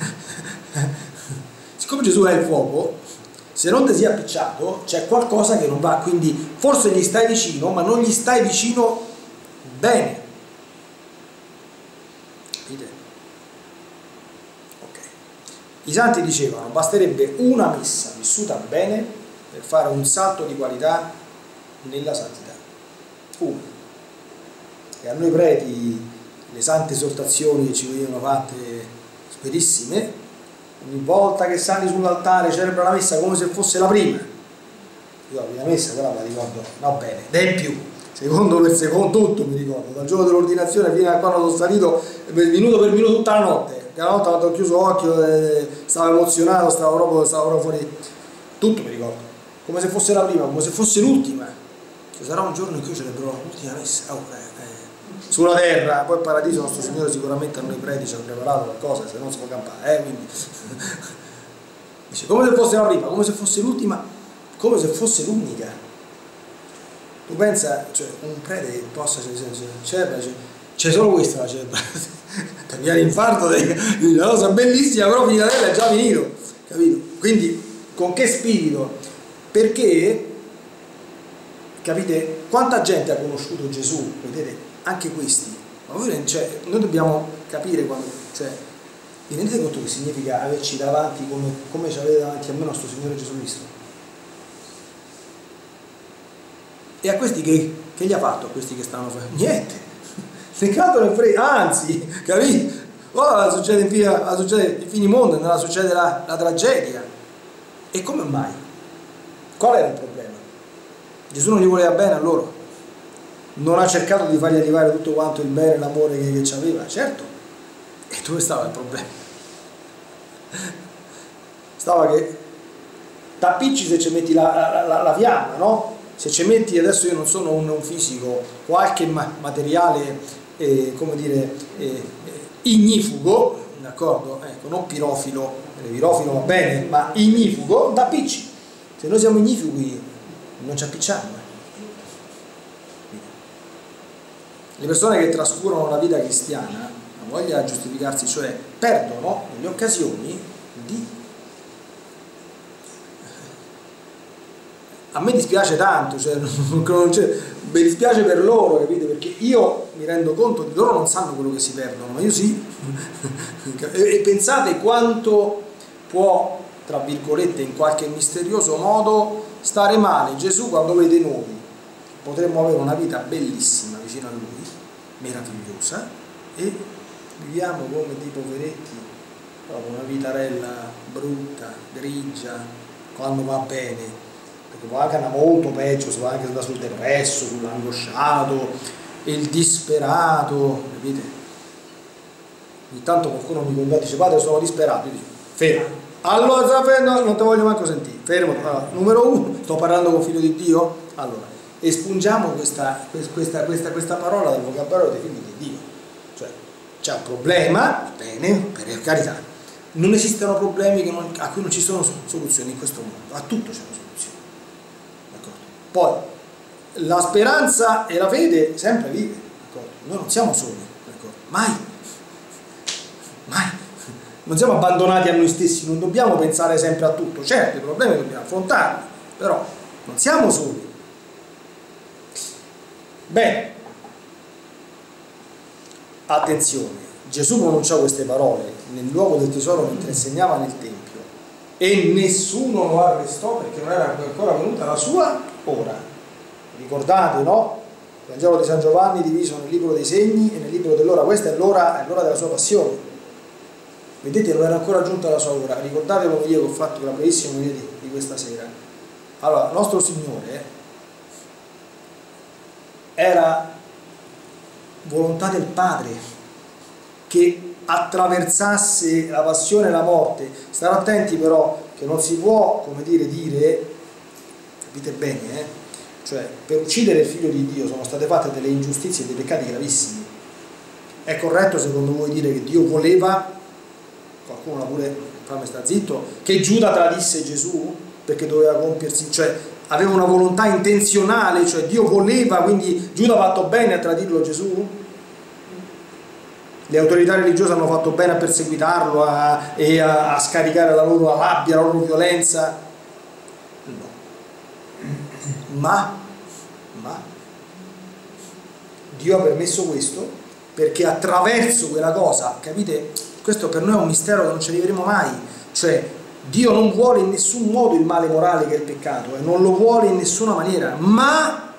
siccome Gesù è il fuoco, se non ti sia appicciato c'è qualcosa che non va, quindi forse gli stai vicino ma non gli stai vicino bene. Capite? Ok. I santi dicevano basterebbe una messa vissuta bene per fare un salto di qualità nella santità. Una. E a noi preti le sante esortazioni che ci venivano fatte spedissime, ogni volta che sali sull'altare celebra la messa come se fosse la prima. Io la messa però la ricordo, va bene, dai più, secondo per secondo tutto mi ricordo, dal giorno dell'ordinazione fino a quando sono salito minuto per minuto tutta la notte, che la notte quando ho chiuso occhio eh, stavo emozionato, stavo proprio, stavo proprio fuori, tutto mi ricordo, come se fosse la prima, come se fosse l'ultima. Ci sarà un giorno in cui celebrerò l'ultima messa, oh, eh, eh. sulla terra, poi il paradiso il nostro Signore sicuramente a noi preti ci ha preparato qualcosa, se non si può campare, eh, quindi dice come se fosse la prima, come se fosse l'ultima, come se fosse l'unica. Tu pensa, cioè, un prete che possa celebra, c'è solo questa la celebrazione, ti viene l'infarto, una cosa bellissima, però finita è già finito, capito? Quindi con che spirito? Perché capite quanta gente ha conosciuto Gesù, vedete? Anche questi, ma voi, cioè, noi dobbiamo capire quando, cioè, vi rendete conto che significa averci davanti come, come ci avete davanti a me nostro Signore Gesù Cristo? E a questi che, che gli ha fatto? A questi che stanno facendo? Niente. Ne cadono e frega, anzi, capito? Ora succede in fine, succede in finimondo, non succede la, la tragedia. E come mai? Qual era il problema? Gesù non gli voleva bene a loro? Non ha cercato di fargli arrivare tutto quanto il bene e l'amore che, che aveva? Certo. E dove stava il problema? Stava che t'appicci se ci metti la, la, la, la fiamma, no? Se ci metti, adesso io non sono un, un fisico, qualche ma, materiale, eh, come dire, eh, ignifugo, d'accordo? Ecco, non pirofilo, pirofilo va bene, ma ignifugo, t'appicci. Se noi siamo ignifughi non ci appicciamo. Le persone che trascurano la vita cristiana, la voglia di giustificarsi, cioè perdono le occasioni di... A me dispiace tanto, cioè, non cioè, mi dispiace per loro, capite? Perché io mi rendo conto che loro non sanno quello che si perdono, ma io sì. E pensate quanto può, tra virgolette, in qualche misterioso modo, stare male Gesù quando vede noi. Potremmo avere una vita bellissima vicino a Lui, meravigliosa, e viviamo come dei poveretti, proprio una vitarella brutta, grigia, quando va bene. Perché può anche andare molto peggio, si può anche andare sul depresso, sull'angosciato, il disperato, capite? Ogni tanto qualcuno mi conta e dice: padre, sono disperato. Io dico: fermo. Allora, no, non ti voglio manco sentire. Fermo. Allora, numero uno, sto parlando con figlio di Dio. Allora, espungiamo questa, questa, questa, questa parola dal vocabolario dei figli di Dio. Cioè, c'è un problema, bene, per carità. Non esistono problemi che non, a cui non ci sono soluzioni in questo mondo. A tutto c'è una soluzione. Poi la speranza e la fede sempre vive, d'accordo? Noi non siamo soli, d'accordo? Mai, mai, non siamo abbandonati a noi stessi, non dobbiamo pensare sempre a tutto. Certo, i problemi dobbiamo affrontarli, però non siamo soli. Bene, attenzione, Gesù pronunciò queste parole nel luogo del tesoro mentre insegnava nel Tempio e nessuno lo arrestò perché non era ancora venuta la sua ora. Ricordate, no? Il Vangelo di San Giovanni diviso nel libro dei segni e nel libro dell'ora. Questa è l'ora, è l'ora della sua passione. Vedete, non era ancora giunta la sua ora. Ricordate come io che ho fatto la brevissima di, di questa sera. Allora, nostro Signore era volontà del Padre che attraversasse la passione e la morte. Stare attenti però che non si può, come dire, dire, capite bene, eh? Cioè, per uccidere il figlio di Dio sono state fatte delle ingiustizie e dei peccati gravissimi. È corretto secondo voi dire che Dio voleva, qualcuno pure, fammi sta zitto, che Giuda tradisse Gesù perché doveva compiersi, cioè aveva una volontà intenzionale, cioè Dio voleva, quindi Giuda ha fatto bene a tradirlo Gesù? Le autorità religiose hanno fatto bene a perseguitarlo a, e a, a scaricare la loro rabbia, la loro violenza? No. Ma, ma Dio ha permesso questo perché attraverso quella cosa, capite? Questo per noi è un mistero che non ci arriveremo mai. Cioè, Dio non vuole in nessun modo il male morale che è il peccato, e eh? non lo vuole in nessuna maniera, ma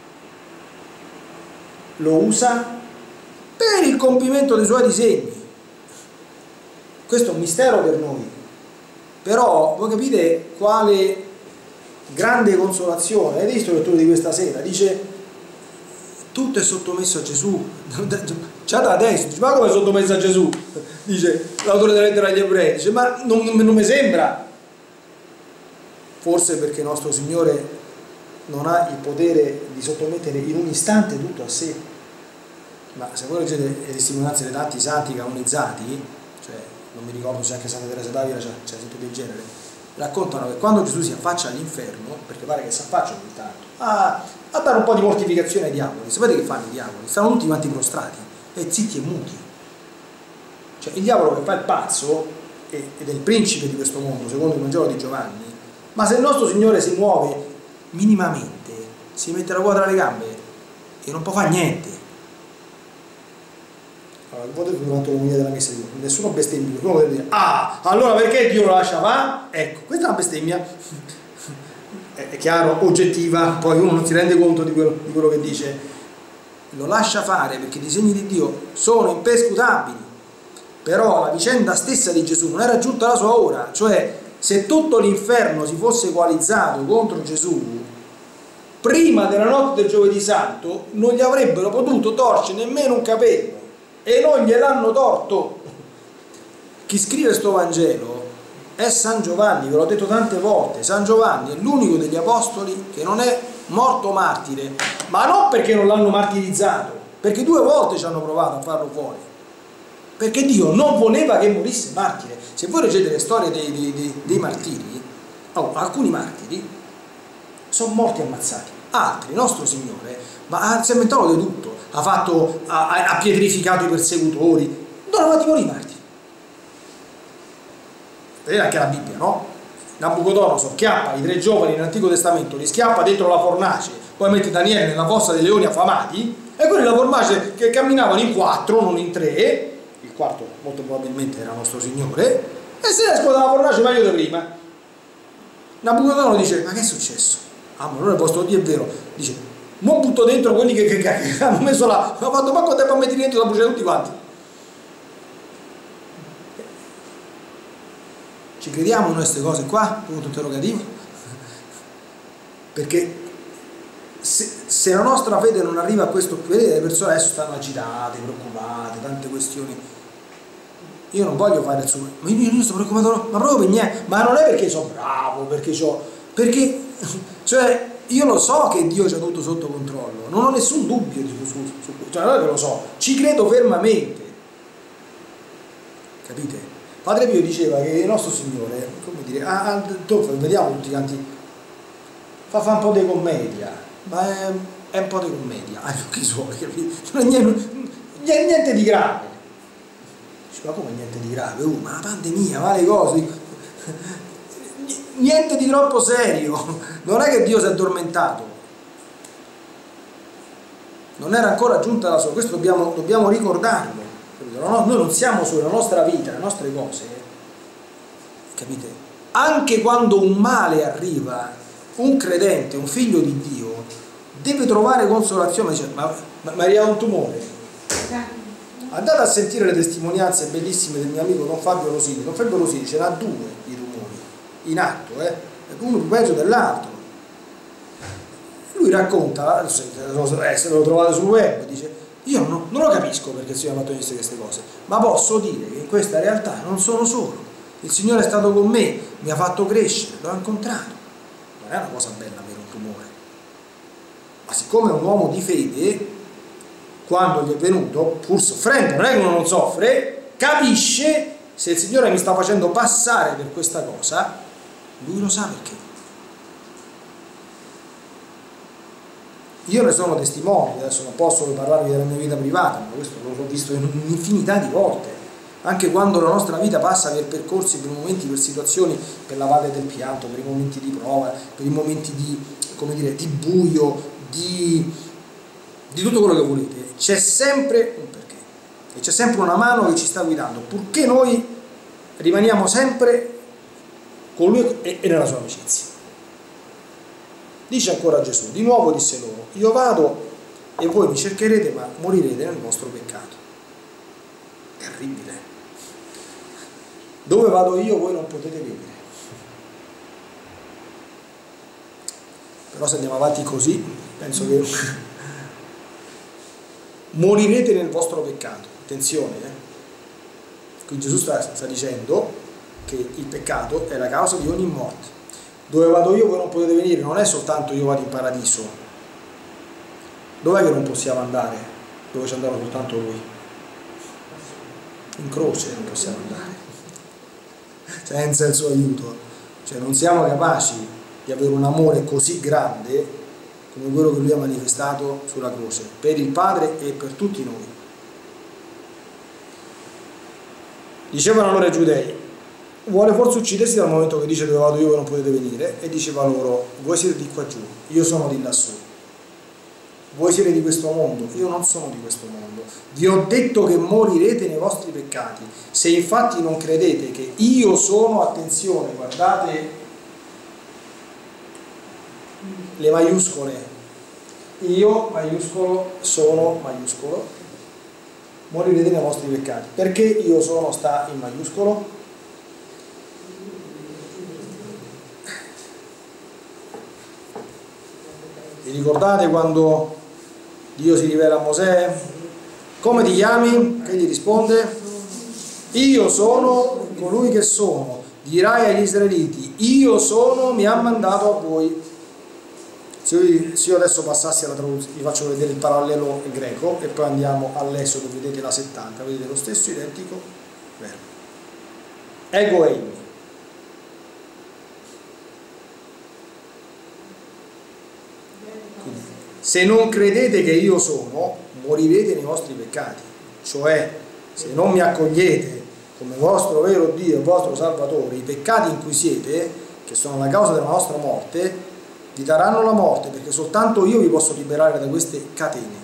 lo usa per il compimento dei suoi disegni. Questo è un mistero per noi. Però, voi capite quale grande consolazione. Avete visto il lettura di questa sera? Dice: tutto è sottomesso a Gesù. C'ha da destra, dice: ma come è sottomesso a Gesù? Dice l'autore della lettera agli ebrei, dice: ma non, non, non mi sembra. Forse perché nostro Signore non ha il potere di sottomettere in un istante tutto a sé. Ma se voi leggete le testimonianze dei tanti santi canonizzati, cioè non mi ricordo se anche Santa Teresa d'Avila c'è esempio del genere, raccontano che quando Gesù si affaccia all'inferno, perché pare che si affaccia ogni tanto, a, a dare un po' di mortificazione ai diavoli. Sapete che fanno i diavoli? Stanno tutti quanti prostrati e zitti e muti. Cioè il diavolo che fa il pazzo ed è il principe di questo mondo, secondo il Vangelo di Giovanni, ma se il nostro Signore si muove minimamente, si mette la coda tra le gambe e non può fare niente. Allora, potete durante l'omelia della messa, nessuno bestemmia, uno potrebbe dire: ah, allora perché Dio lo lascia va? Ecco, questa è una bestemmia. e, è chiaro, oggettiva, poi uno non si rende conto di quello, di quello che dice, lo lascia fare perché i disegni di Dio sono imperscrutabili. Però la vicenda stessa di Gesù non era giunta la sua ora, cioè se tutto l'inferno si fosse coalizzato contro Gesù, prima della notte del giovedì santo non gli avrebbero potuto torcere nemmeno un capello, e non gliel'hanno torto. Chi scrive sto Vangelo è San Giovanni, ve l'ho detto tante volte. San Giovanni è l'unico degli apostoli che non è morto martire, ma non perché non l'hanno martirizzato, perché due volte ci hanno provato a farlo fuori, perché Dio non voleva che morisse martire. Se voi leggete le storie dei, dei, dei, dei martiri, oh, alcuni martiri sono morti ammazzati, altri, nostro Signore, ma si è inventato di tutto, ha, fatto, ha, ha pietrificato i persecutori, non ha fatti morire i martiri. Vedete anche la Bibbia, no? Nabucodonosor schiappa i tre giovani nell'Antico Testamento, li schiappa dentro la fornace, poi mette Daniele nella fossa dei leoni affamati, e quelli la fornace che camminavano in quattro, non in tre, il quarto molto probabilmente era nostro Signore, e se ne escono dalla fornace meglio di prima. Nabucodonosor dice: ma che è successo? Ah, ma non è posto Dio, è vero. Dice: mo butto dentro quelli che, che, che hanno messo là, ma quando manco tempo a mettere dentro la bruciare tutti quanti. Ci crediamo noi queste cose qua? Punto interrogativo. Perché se, se la nostra fede non arriva a questo, vedete, le persone adesso stanno agitate, preoccupate, tante questioni. Io non voglio fare il suo, ma io, io sono preoccupato, ma proprio per niente, ma non è perché sono bravo, perché so, perché, cioè, io lo so che Dio ci ha tutto sotto controllo, non ho nessun dubbio su, su, su, cioè non è che lo so, ci credo fermamente, capite? Padre Pio diceva che il nostro Signore, come dire, ah, ah, vediamo tutti quanti, fa, fa un po' di commedia, ma è, è un po' di commedia, ai occhi suoi, capite? Non è niente, niente di grave. Ma come niente di grave? Uh, ma la pandemia, ma le cose, niente di troppo serio. Non è che Dio si è addormentato, non era ancora giunta la sua, questo dobbiamo, dobbiamo ricordarlo. No, noi non siamo sulla nostra vita, le nostre cose, capite? Anche quando un male arriva, un credente, un figlio di Dio deve trovare consolazione. Dice: ma, ma, ma è arrivato un tumore. Andate a sentire le testimonianze bellissime del mio amico Don Fabio Rosini. Don Fabio Rosini ce n'ha due di tumori in atto, eh? Uno più peggio dell'altro. Lui racconta, se lo trovate sul web, dice: io non, non lo capisco perché il Signore ha fatto queste cose, ma posso dire che in questa realtà non sono solo. Il Signore è stato con me, mi ha fatto crescere, l'ho incontrato. Non è una cosa bella avere un tumore, ma siccome è un uomo di fede, quando gli è venuto, pur soffrendo, non è che uno non soffre, capisce se il Signore mi sta facendo passare per questa cosa, lui lo sa perché. Io ne sono testimone, adesso non posso parlarvi della mia vita privata, ma questo l'ho visto in un'infinità di volte. Anche quando la nostra vita passa per percorsi, per momenti, per situazioni, per la valle del pianto, per i momenti di prova, per i momenti di, come dire, di buio, di, di tutto quello che volete, c'è sempre un perché e c'è sempre una mano che ci sta guidando, purché noi rimaniamo sempre con lui e, e nella sua amicizia. Dice ancora Gesù: di nuovo disse loro: io vado e voi mi cercherete, ma morirete nel vostro peccato. Terribile. Dove vado io voi non potete venire. Però se andiamo avanti così, penso che morirete nel vostro peccato. Attenzione, eh? Qui Gesù sta, sta dicendo che il peccato è la causa di ogni morte. Dove vado io voi non potete venire, non è soltanto io vado in paradiso. Dov'è che non possiamo andare? Dove ci andava soltanto lui? In croce non possiamo andare, senza il suo aiuto. Cioè non siamo capaci di avere un amore così grande come quello che lui ha manifestato sulla croce, per il Padre e per tutti noi. Dicevano allora i giudei: vuole forse uccidersi dal momento che dice dove vado io voi non potete venire? E diceva loro: voi siete di qua giù, io sono di lassù. Voi siete di questo mondo, io non sono di questo mondo. Vi ho detto che morirete nei vostri peccati. Se infatti non credete che io sono, attenzione, guardate, le maiuscole, io maiuscolo sono maiuscolo, morirete nei vostri peccati. Perché io sono sta in maiuscolo? Vi ricordate quando Dio si rivela a Mosè? Come ti chiami? Che gli risponde? Io sono colui che sono. Dirai agli israeliti, io sono, mi ha mandato a voi. Se io, se io adesso passassi alla traduzione, vi faccio vedere il parallelo greco e poi andiamo all'Esodo, vedete la settanta, vedete lo stesso identico verbo. Ego eimi. Quindi, se non credete che io sono, morirete nei vostri peccati. Cioè, se non mi accogliete come vostro vero Dio e vostro Salvatore, i peccati in cui siete, che sono la causa della nostra morte, vi daranno la morte, perché soltanto io vi posso liberare da queste catene.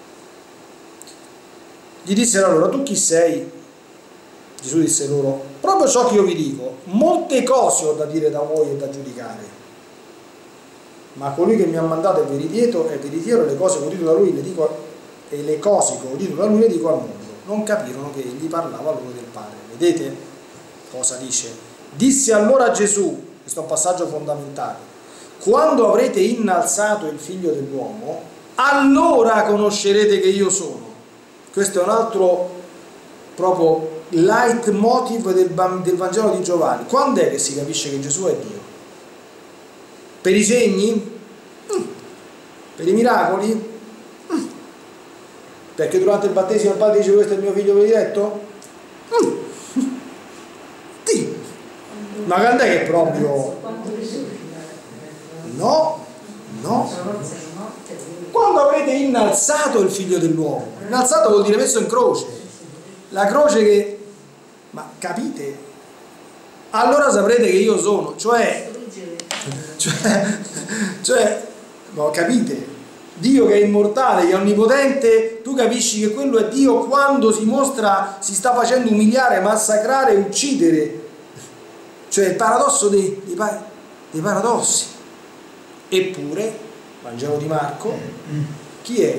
Gli dissero allora, tu chi sei? Gesù disse loro, proprio ciò che io vi dico, molte cose ho da dire da voi e da giudicare, ma colui che mi ha mandato è veritiero, è veritiero, e le cose che ho udito da lui le dico, e le cose che ho udito da lui le dico al mondo. Non capirono che egli parlava loro del Padre. Vedete cosa dice? Disse allora Gesù, questo è un passaggio fondamentale, quando avrete innalzato il figlio dell'uomo, allora conoscerete che io sono. Questo è un altro proprio leitmotiv del, del Vangelo di Giovanni. Quando è che si capisce che Gesù è Dio? Per i segni? Mm. Per i miracoli? Mm. Perché durante il battesimo il padre dice questo è il mio figlio prediletto? Mm. Sì. Ma quando è che proprio... No, no. Quando avrete innalzato il figlio dell'uomo, innalzato vuol dire messo in croce, la croce che, ma capite? Allora saprete che io sono, cioè, cioè, cioè, no, capite? Dio che è immortale, che è onnipotente, tu capisci che quello è Dio quando si mostra, si sta facendo umiliare, massacrare, uccidere, cioè il paradosso dei, dei, dei paradossi. Eppure, Vangelo di Marco, chi è?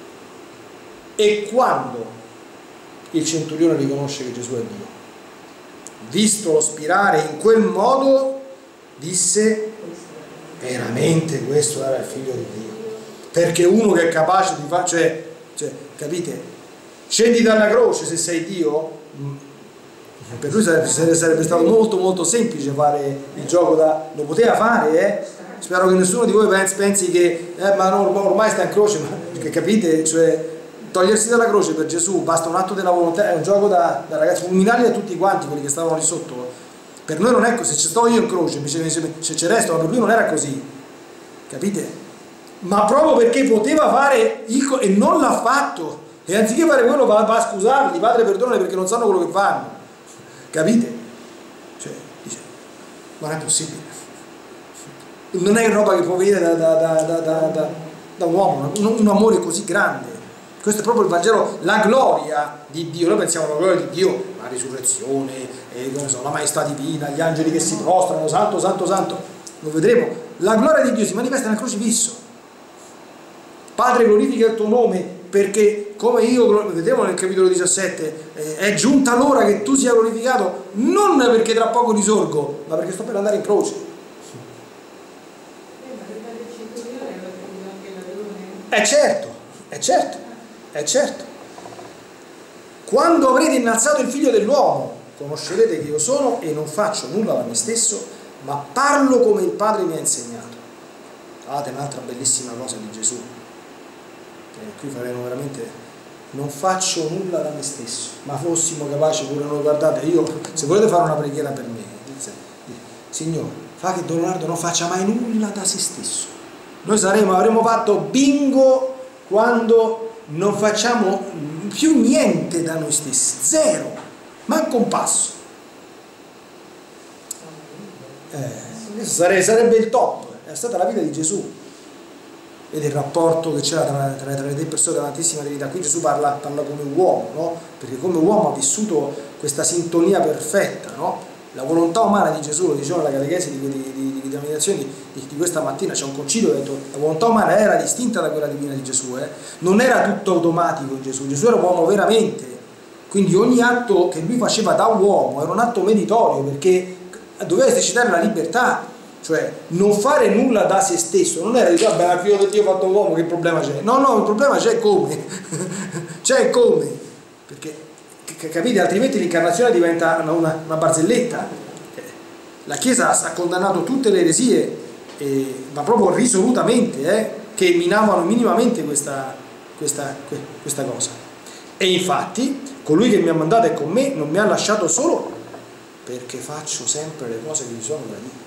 E quando il centurione riconosce che Gesù è Dio? Vistolo spirare in quel modo, disse, veramente questo era il figlio di Dio. Perché uno che è capace di fare, cioè, cioè, capite? Scendi dalla croce se sei Dio. Per lui sarebbe, sarebbe stato molto molto semplice fare il gioco da... Lo poteva fare, eh? Spero che nessuno di voi pensi, pensi che eh, ma no, ormai sta in croce, ma, perché capite? Cioè, togliersi dalla croce per Gesù basta un atto della volontà, è un gioco da, da ragazzi, fulminarli da tutti quanti quelli che stavano lì sotto. Per noi non è così, se ci sto io in croce, se c'è resto, ma per lui non era così, capite? Ma proprio perché poteva fare il, e non l'ha fatto, e anziché fare quello va, va a scusarli, Padre perdonali perché non sanno quello che fanno, capite? Cioè, dice, non è possibile. Non è roba che può venire da, da, da, da, da, da un uomo, un, un amore così grande. Questo è proprio il Vangelo, la gloria di Dio. Noi pensiamo alla gloria di Dio, la risurrezione, eh, non so, la maestà divina, gli angeli che si prostrano, santo, santo, santo. Lo vedremo. La gloria di Dio si manifesta nel crocifisso. Padre, glorifica il tuo nome, perché come io, vedremo nel capitolo diciassette, eh, è giunta l'ora che tu sia glorificato, non perché tra poco risorgo, ma perché sto per andare in croce. È certo, è certo, è certo. Quando avrete innalzato il figlio dell'uomo, conoscerete che io sono e non faccio nulla da me stesso, ma parlo come il Padre mi ha insegnato. Guardate un'altra bellissima cosa di Gesù, che qui faremo veramente, non faccio nulla da me stesso, ma fossimo capaci pure noi, guardate, io, se volete fare una preghiera per me, dite, Signore, fa che Don Leonardo non faccia mai nulla da se stesso. Noi saremo, avremo fatto bingo quando non facciamo più niente da noi stessi, zero, manco un passo. Eh, sarebbe, sarebbe il top, è stata la vita di Gesù. Vede il rapporto che c'era tra, tra, tra le tre persone dell'Antissima Trinità. Qui Gesù parla, parla come uomo, no? Perché come uomo ha vissuto questa sintonia perfetta, no? la volontà umana di Gesù, lo diceva la catechesi di, di, di, di denominazioni di, di questa mattina, c'è un concilio che ha detto la volontà umana era distinta da quella divina di Gesù, eh? Non era tutto automatico in Gesù, Gesù era uomo veramente, quindi ogni atto che lui faceva da uomo era un atto meritorio, perché doveva esercitare la libertà, cioè non fare nulla da se stesso, non era dire vabbè, figlio di Dio fatto uomo, che problema c'è? No, no, il problema c'è come, c'è come, perché capite, altrimenti l'incarnazione diventa una, una barzelletta. La Chiesa ha condannato tutte le eresie, eh, ma proprio risolutamente, eh, che minavano minimamente questa, questa, questa cosa. E infatti colui che mi ha mandato è con me, non mi ha lasciato solo perché faccio sempre le cose che mi sono gradite.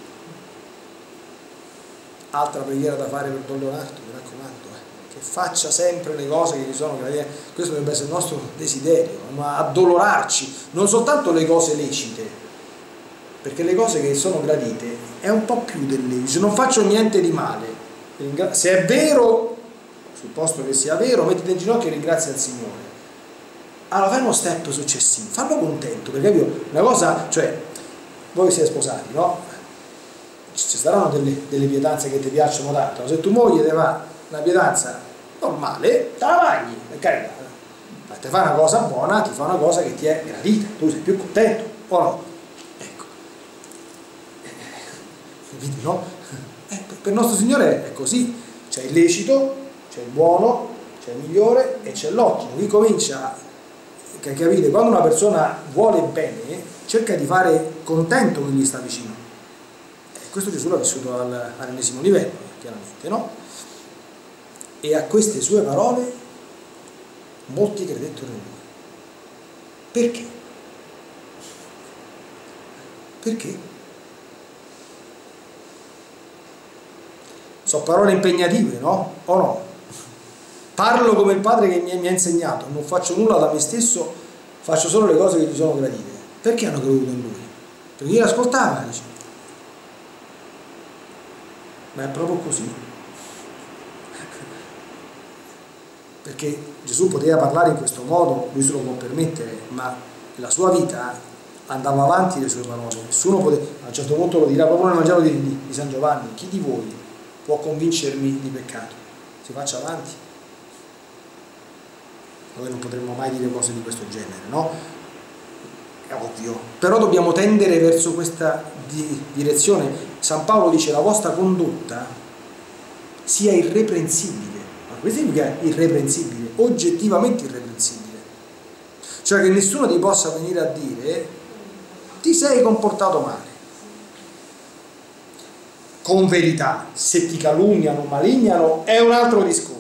Altra preghiera da fare per Don Leonardo, mi raccomando, eh, che faccia sempre le cose che gli sono gradite. Questo dovrebbe essere il nostro desiderio, ma addolorarci, non soltanto le cose lecite, perché le cose che sono gradite è un po' più del lecito. Non faccio niente di male, se è vero, supposto che sia vero, mettiti in ginocchio e ringrazia il Signore. Allora fai uno step successivo, fallo contento, perché capito? Una cosa, cioè, voi siete sposati, no? Ci saranno delle, delle pietanze che ti piacciono tanto, se tu moglie ti fa una pietanza normale, te la mangi, per carità, ma ti fa una cosa buona, ti fa una cosa che ti è gradita, tu sei più contento, o no? Ecco, capite, no? Eh, per il nostro Signore è così, c'è il lecito, c'è il buono, c'è il migliore e c'è l'ottimo. Qui comincia, capite, quando una persona vuole bene, cerca di fare contento chi gli sta vicino. Questo Gesù l'ha vissuto al, all'ennesimo livello, chiaramente, no? E a queste sue parole molti credettero in lui. Perché? Perché? Sono parole impegnative, no? O no? Parlo come il Padre che mi, mi ha insegnato, non faccio nulla da me stesso, faccio solo le cose che gli sono gradite. Perché hanno creduto in lui? Perché io l'ascoltava, dice. Ma è proprio così, perché Gesù poteva parlare in questo modo, lui se lo può permettere, ma la sua vita andava avanti le sue parole, nessuno poteva, a un certo punto lo dirà proprio nel Vangelo di, di, di San Giovanni, chi di voi può convincermi di peccato? Si faccia avanti. Noi non potremmo mai dire cose di questo genere, no? È ovvio, però dobbiamo tendere verso questa di, direzione. San Paolo dice la vostra condotta sia irreprensibile. Ma questo significa irreprensibile, oggettivamente irreprensibile, cioè che nessuno ti possa venire a dire ti sei comportato male, con verità. Se ti calunniano, malignano, è un altro discorso.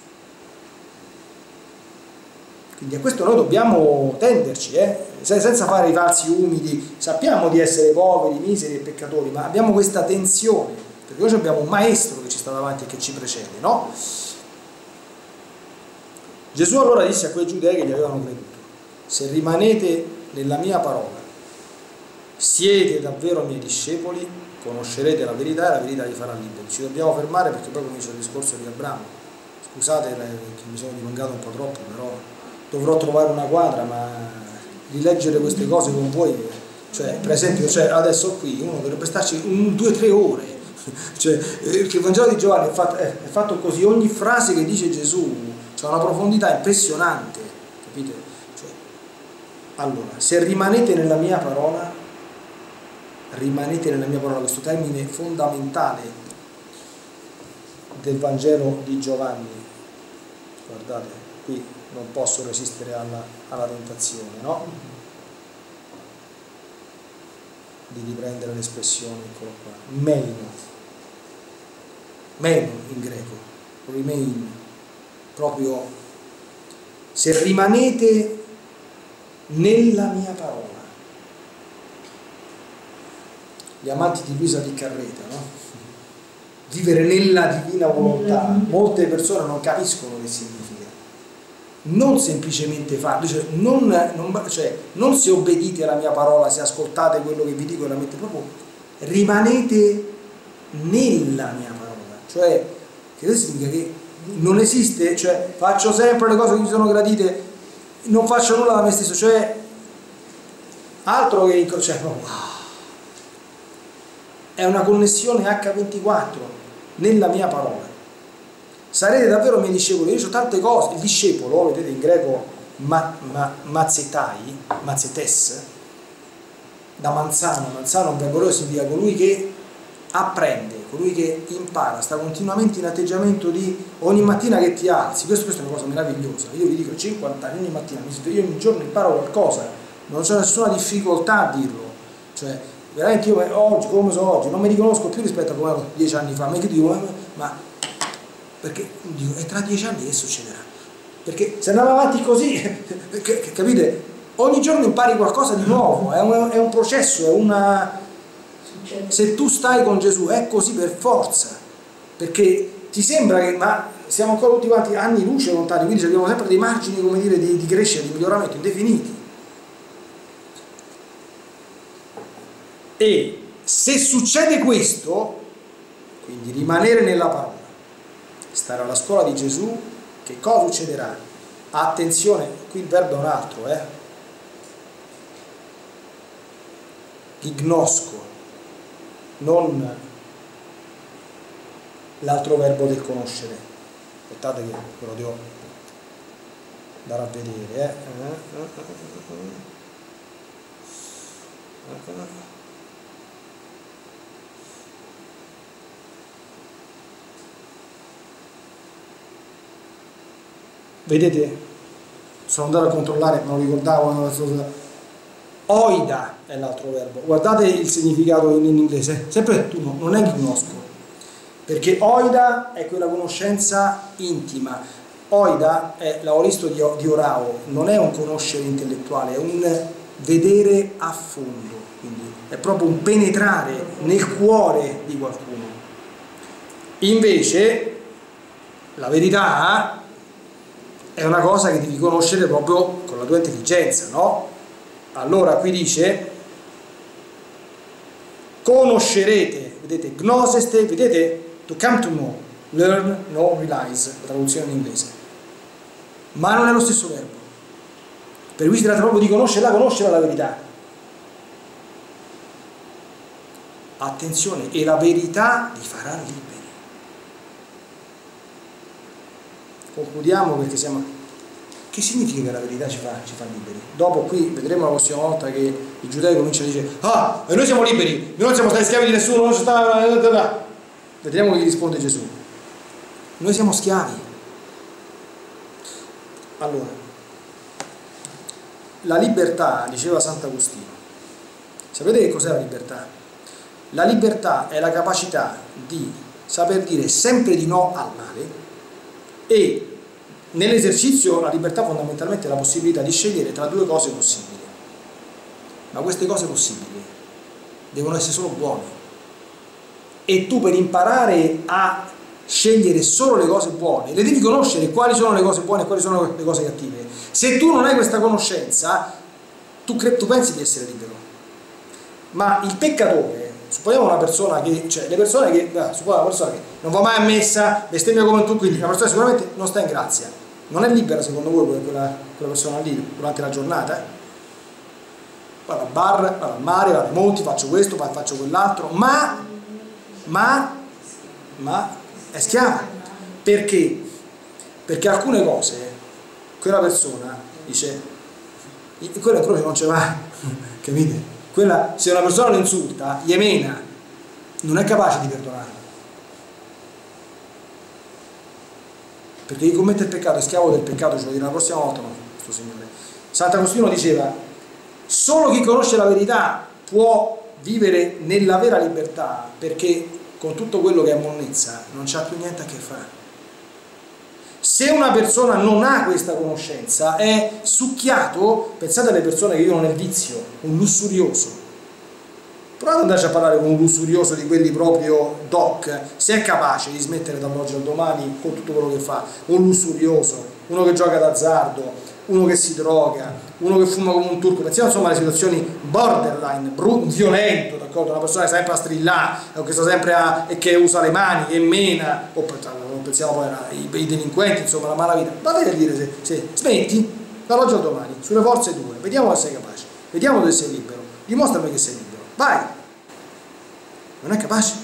Quindi a questo noi dobbiamo tenderci, eh? Senza fare i falsi umili. Sappiamo di essere poveri, miseri e peccatori, ma abbiamo questa tensione, perché noi abbiamo un maestro che ci sta davanti e che ci precede, no? Gesù allora disse a quei giudei che gli avevano creduto: se rimanete nella mia parola, siete davvero miei discepoli, conoscerete la verità e la verità vi farà liberi. Ci dobbiamo fermare perché poi comincia il discorso di Abramo. Scusate che mi sono dilungato un po' troppo, però dovrò trovare una quadra, ma rileggere queste cose con voi, cioè per esempio, cioè, adesso qui uno dovrebbe starci un, due, tre ore, cioè, perché il Vangelo di Giovanni è fatto, è, è fatto così, ogni frase che dice Gesù ha una profondità impressionante, capite? Cioè, allora, se rimanete nella mia parola, rimanete nella mia parola, questo termine fondamentale del Vangelo di Giovanni, guardate, qui non posso resistere alla, alla tentazione, no? Di riprendere l'espressione, eccolo qua, meino, meino in greco, remain, proprio, se rimanete nella mia parola. Gli amanti di Luisa Piccarreta, no? Vivere nella divina volontà, molte persone non capiscono che significa. Non semplicemente farlo, cioè non, non, cioè non se obbedite alla mia parola, se ascoltate quello che vi dico e la mette, proprio rimanete nella mia parola, cioè che questo significa che non esiste, cioè faccio sempre le cose che mi sono gradite, non faccio nulla da me stesso, cioè altro che cioè, no, è una connessione acca ventiquattro nella mia parola. Sarete davvero miei discepoli. Io ho tante cose, il discepolo, vedete in greco ma, ma, mazzetai, mazzetes, da manzano, manzano è un verbo che significa colui che apprende, colui che impara, sta continuamente in atteggiamento di ogni mattina che ti alzi. Questo, questa è una cosa meravigliosa. Io vi dico, cinquanta anni, ogni mattina mi sveglio, ogni giorno imparo qualcosa, non c'è nessuna difficoltà a dirlo. Cioè, veramente io oggi, come so oggi, non mi riconosco più rispetto a come ero dieci anni fa, ma che dico, ma perché dico, e tra dieci anni che succederà? Perché se andiamo avanti così, capite? Ogni giorno impari qualcosa di nuovo, è un, è un processo, è una... Se tu stai con Gesù è così per forza, perché ti sembra che, ma siamo ancora tutti quanti anni luce lontani, quindi abbiamo sempre dei margini, come dire, di, di crescita, di miglioramento indefiniti. E se succede questo, quindi rimanere nella parola, stare alla scuola di Gesù, che cosa succederà? Attenzione, qui il verbo è un altro, eh? Gignosco, non l'altro verbo del conoscere. Aspettate che ve lo devo andare a vedere, eh? Vedete, sono andato a controllare, me lo ricordavo, oida è l'altro verbo. Guardate il significato in, in inglese, sempre tu no, non è gnosco, perché oida è quella conoscenza intima. Oida è l'auristo di, di orao, non è un conoscere intellettuale, è un vedere a fondo, quindi è proprio un penetrare nel cuore di qualcuno. Invece la verità è una cosa che devi conoscere proprio con la tua intelligenza, no? Allora qui dice conoscerete, vedete, gnoseste, vedete, to come to know, learn, know, realize, la traduzione in inglese, ma non è lo stesso verbo, per cui si tratta proprio di conoscerla, conoscere la verità. Attenzione, e la verità vi farà liberi. Concludiamo perché siamo... Che significa che la verità ci fa, ci fa liberi? Dopo qui vedremo la prossima volta che i giudei cominciano a dire ah, e noi siamo liberi, noi non siamo stati schiavi di nessuno, non c'è sta... Vedremo che gli risponde Gesù. Noi siamo schiavi. Allora, la libertà, diceva Sant'Agostino, sapete che cos'è la libertà? La libertà è la capacità di saper dire sempre di no al male, e nell'esercizio la libertà fondamentalmente è la possibilità di scegliere tra due cose possibili, ma queste cose possibili devono essere solo buone, e tu per imparare a scegliere solo le cose buone le devi conoscere quali sono le cose buone e quali sono le cose cattive. Se tu non hai questa conoscenza tu, tu pensi di essere libero, ma il peccatore, supponiamo una persona che, cioè le persone che, beh, supponiamo una persona che non va mai a messa, bestemmia come tu, quindi una persona sicuramente non sta in grazia, non è libera secondo voi quella, quella persona lì durante la giornata? Eh? Vado al bar, vado al mare, vado ai monti, faccio questo, faccio quell'altro, ma, ma, ma è schiava. Perché? Perché alcune cose quella persona dice, quella in croce non ce va, capite? Quella, se una persona lo insulta, Yemena, non è capace di perdonare. Perché chi commette il peccato è schiavo del peccato, ce lo dirà la prossima volta, no, questo Signore. Sant'Agostino diceva, solo chi conosce la verità può vivere nella vera libertà, perché con tutto quello che è monnezza non c'ha più niente a che fare. Se una persona non ha questa conoscenza è succhiato, pensate alle persone che vivono nel vizio, un lussurioso. Provate ad andarci a parlare con un lussurioso di quelli proprio doc, se è capace di smettere dall'oggi al domani con tutto quello che fa. Un lussurioso, uno che gioca d'azzardo, uno che si droga, uno che fuma come un turco. Pensiamo insomma alle situazioni borderline, brutto, violento, d'accordo? Una persona che sta sempre a strillare, o che sta sempre a, e che usa le mani, che mena, o pensiamo poi ai, ai delinquenti, insomma, la malavita. Vatti a dire se, se smetti dall'oggi al domani, sulle forze tue, vediamo se sei capace, vediamo se sei libero, dimostrami che sei libero. Vai! non è capace.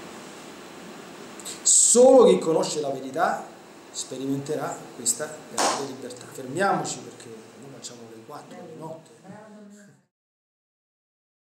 Solo chi conosce la verità sperimenterà questa grande libertà. Fermiamoci perché noi facciamo le quattro di notte.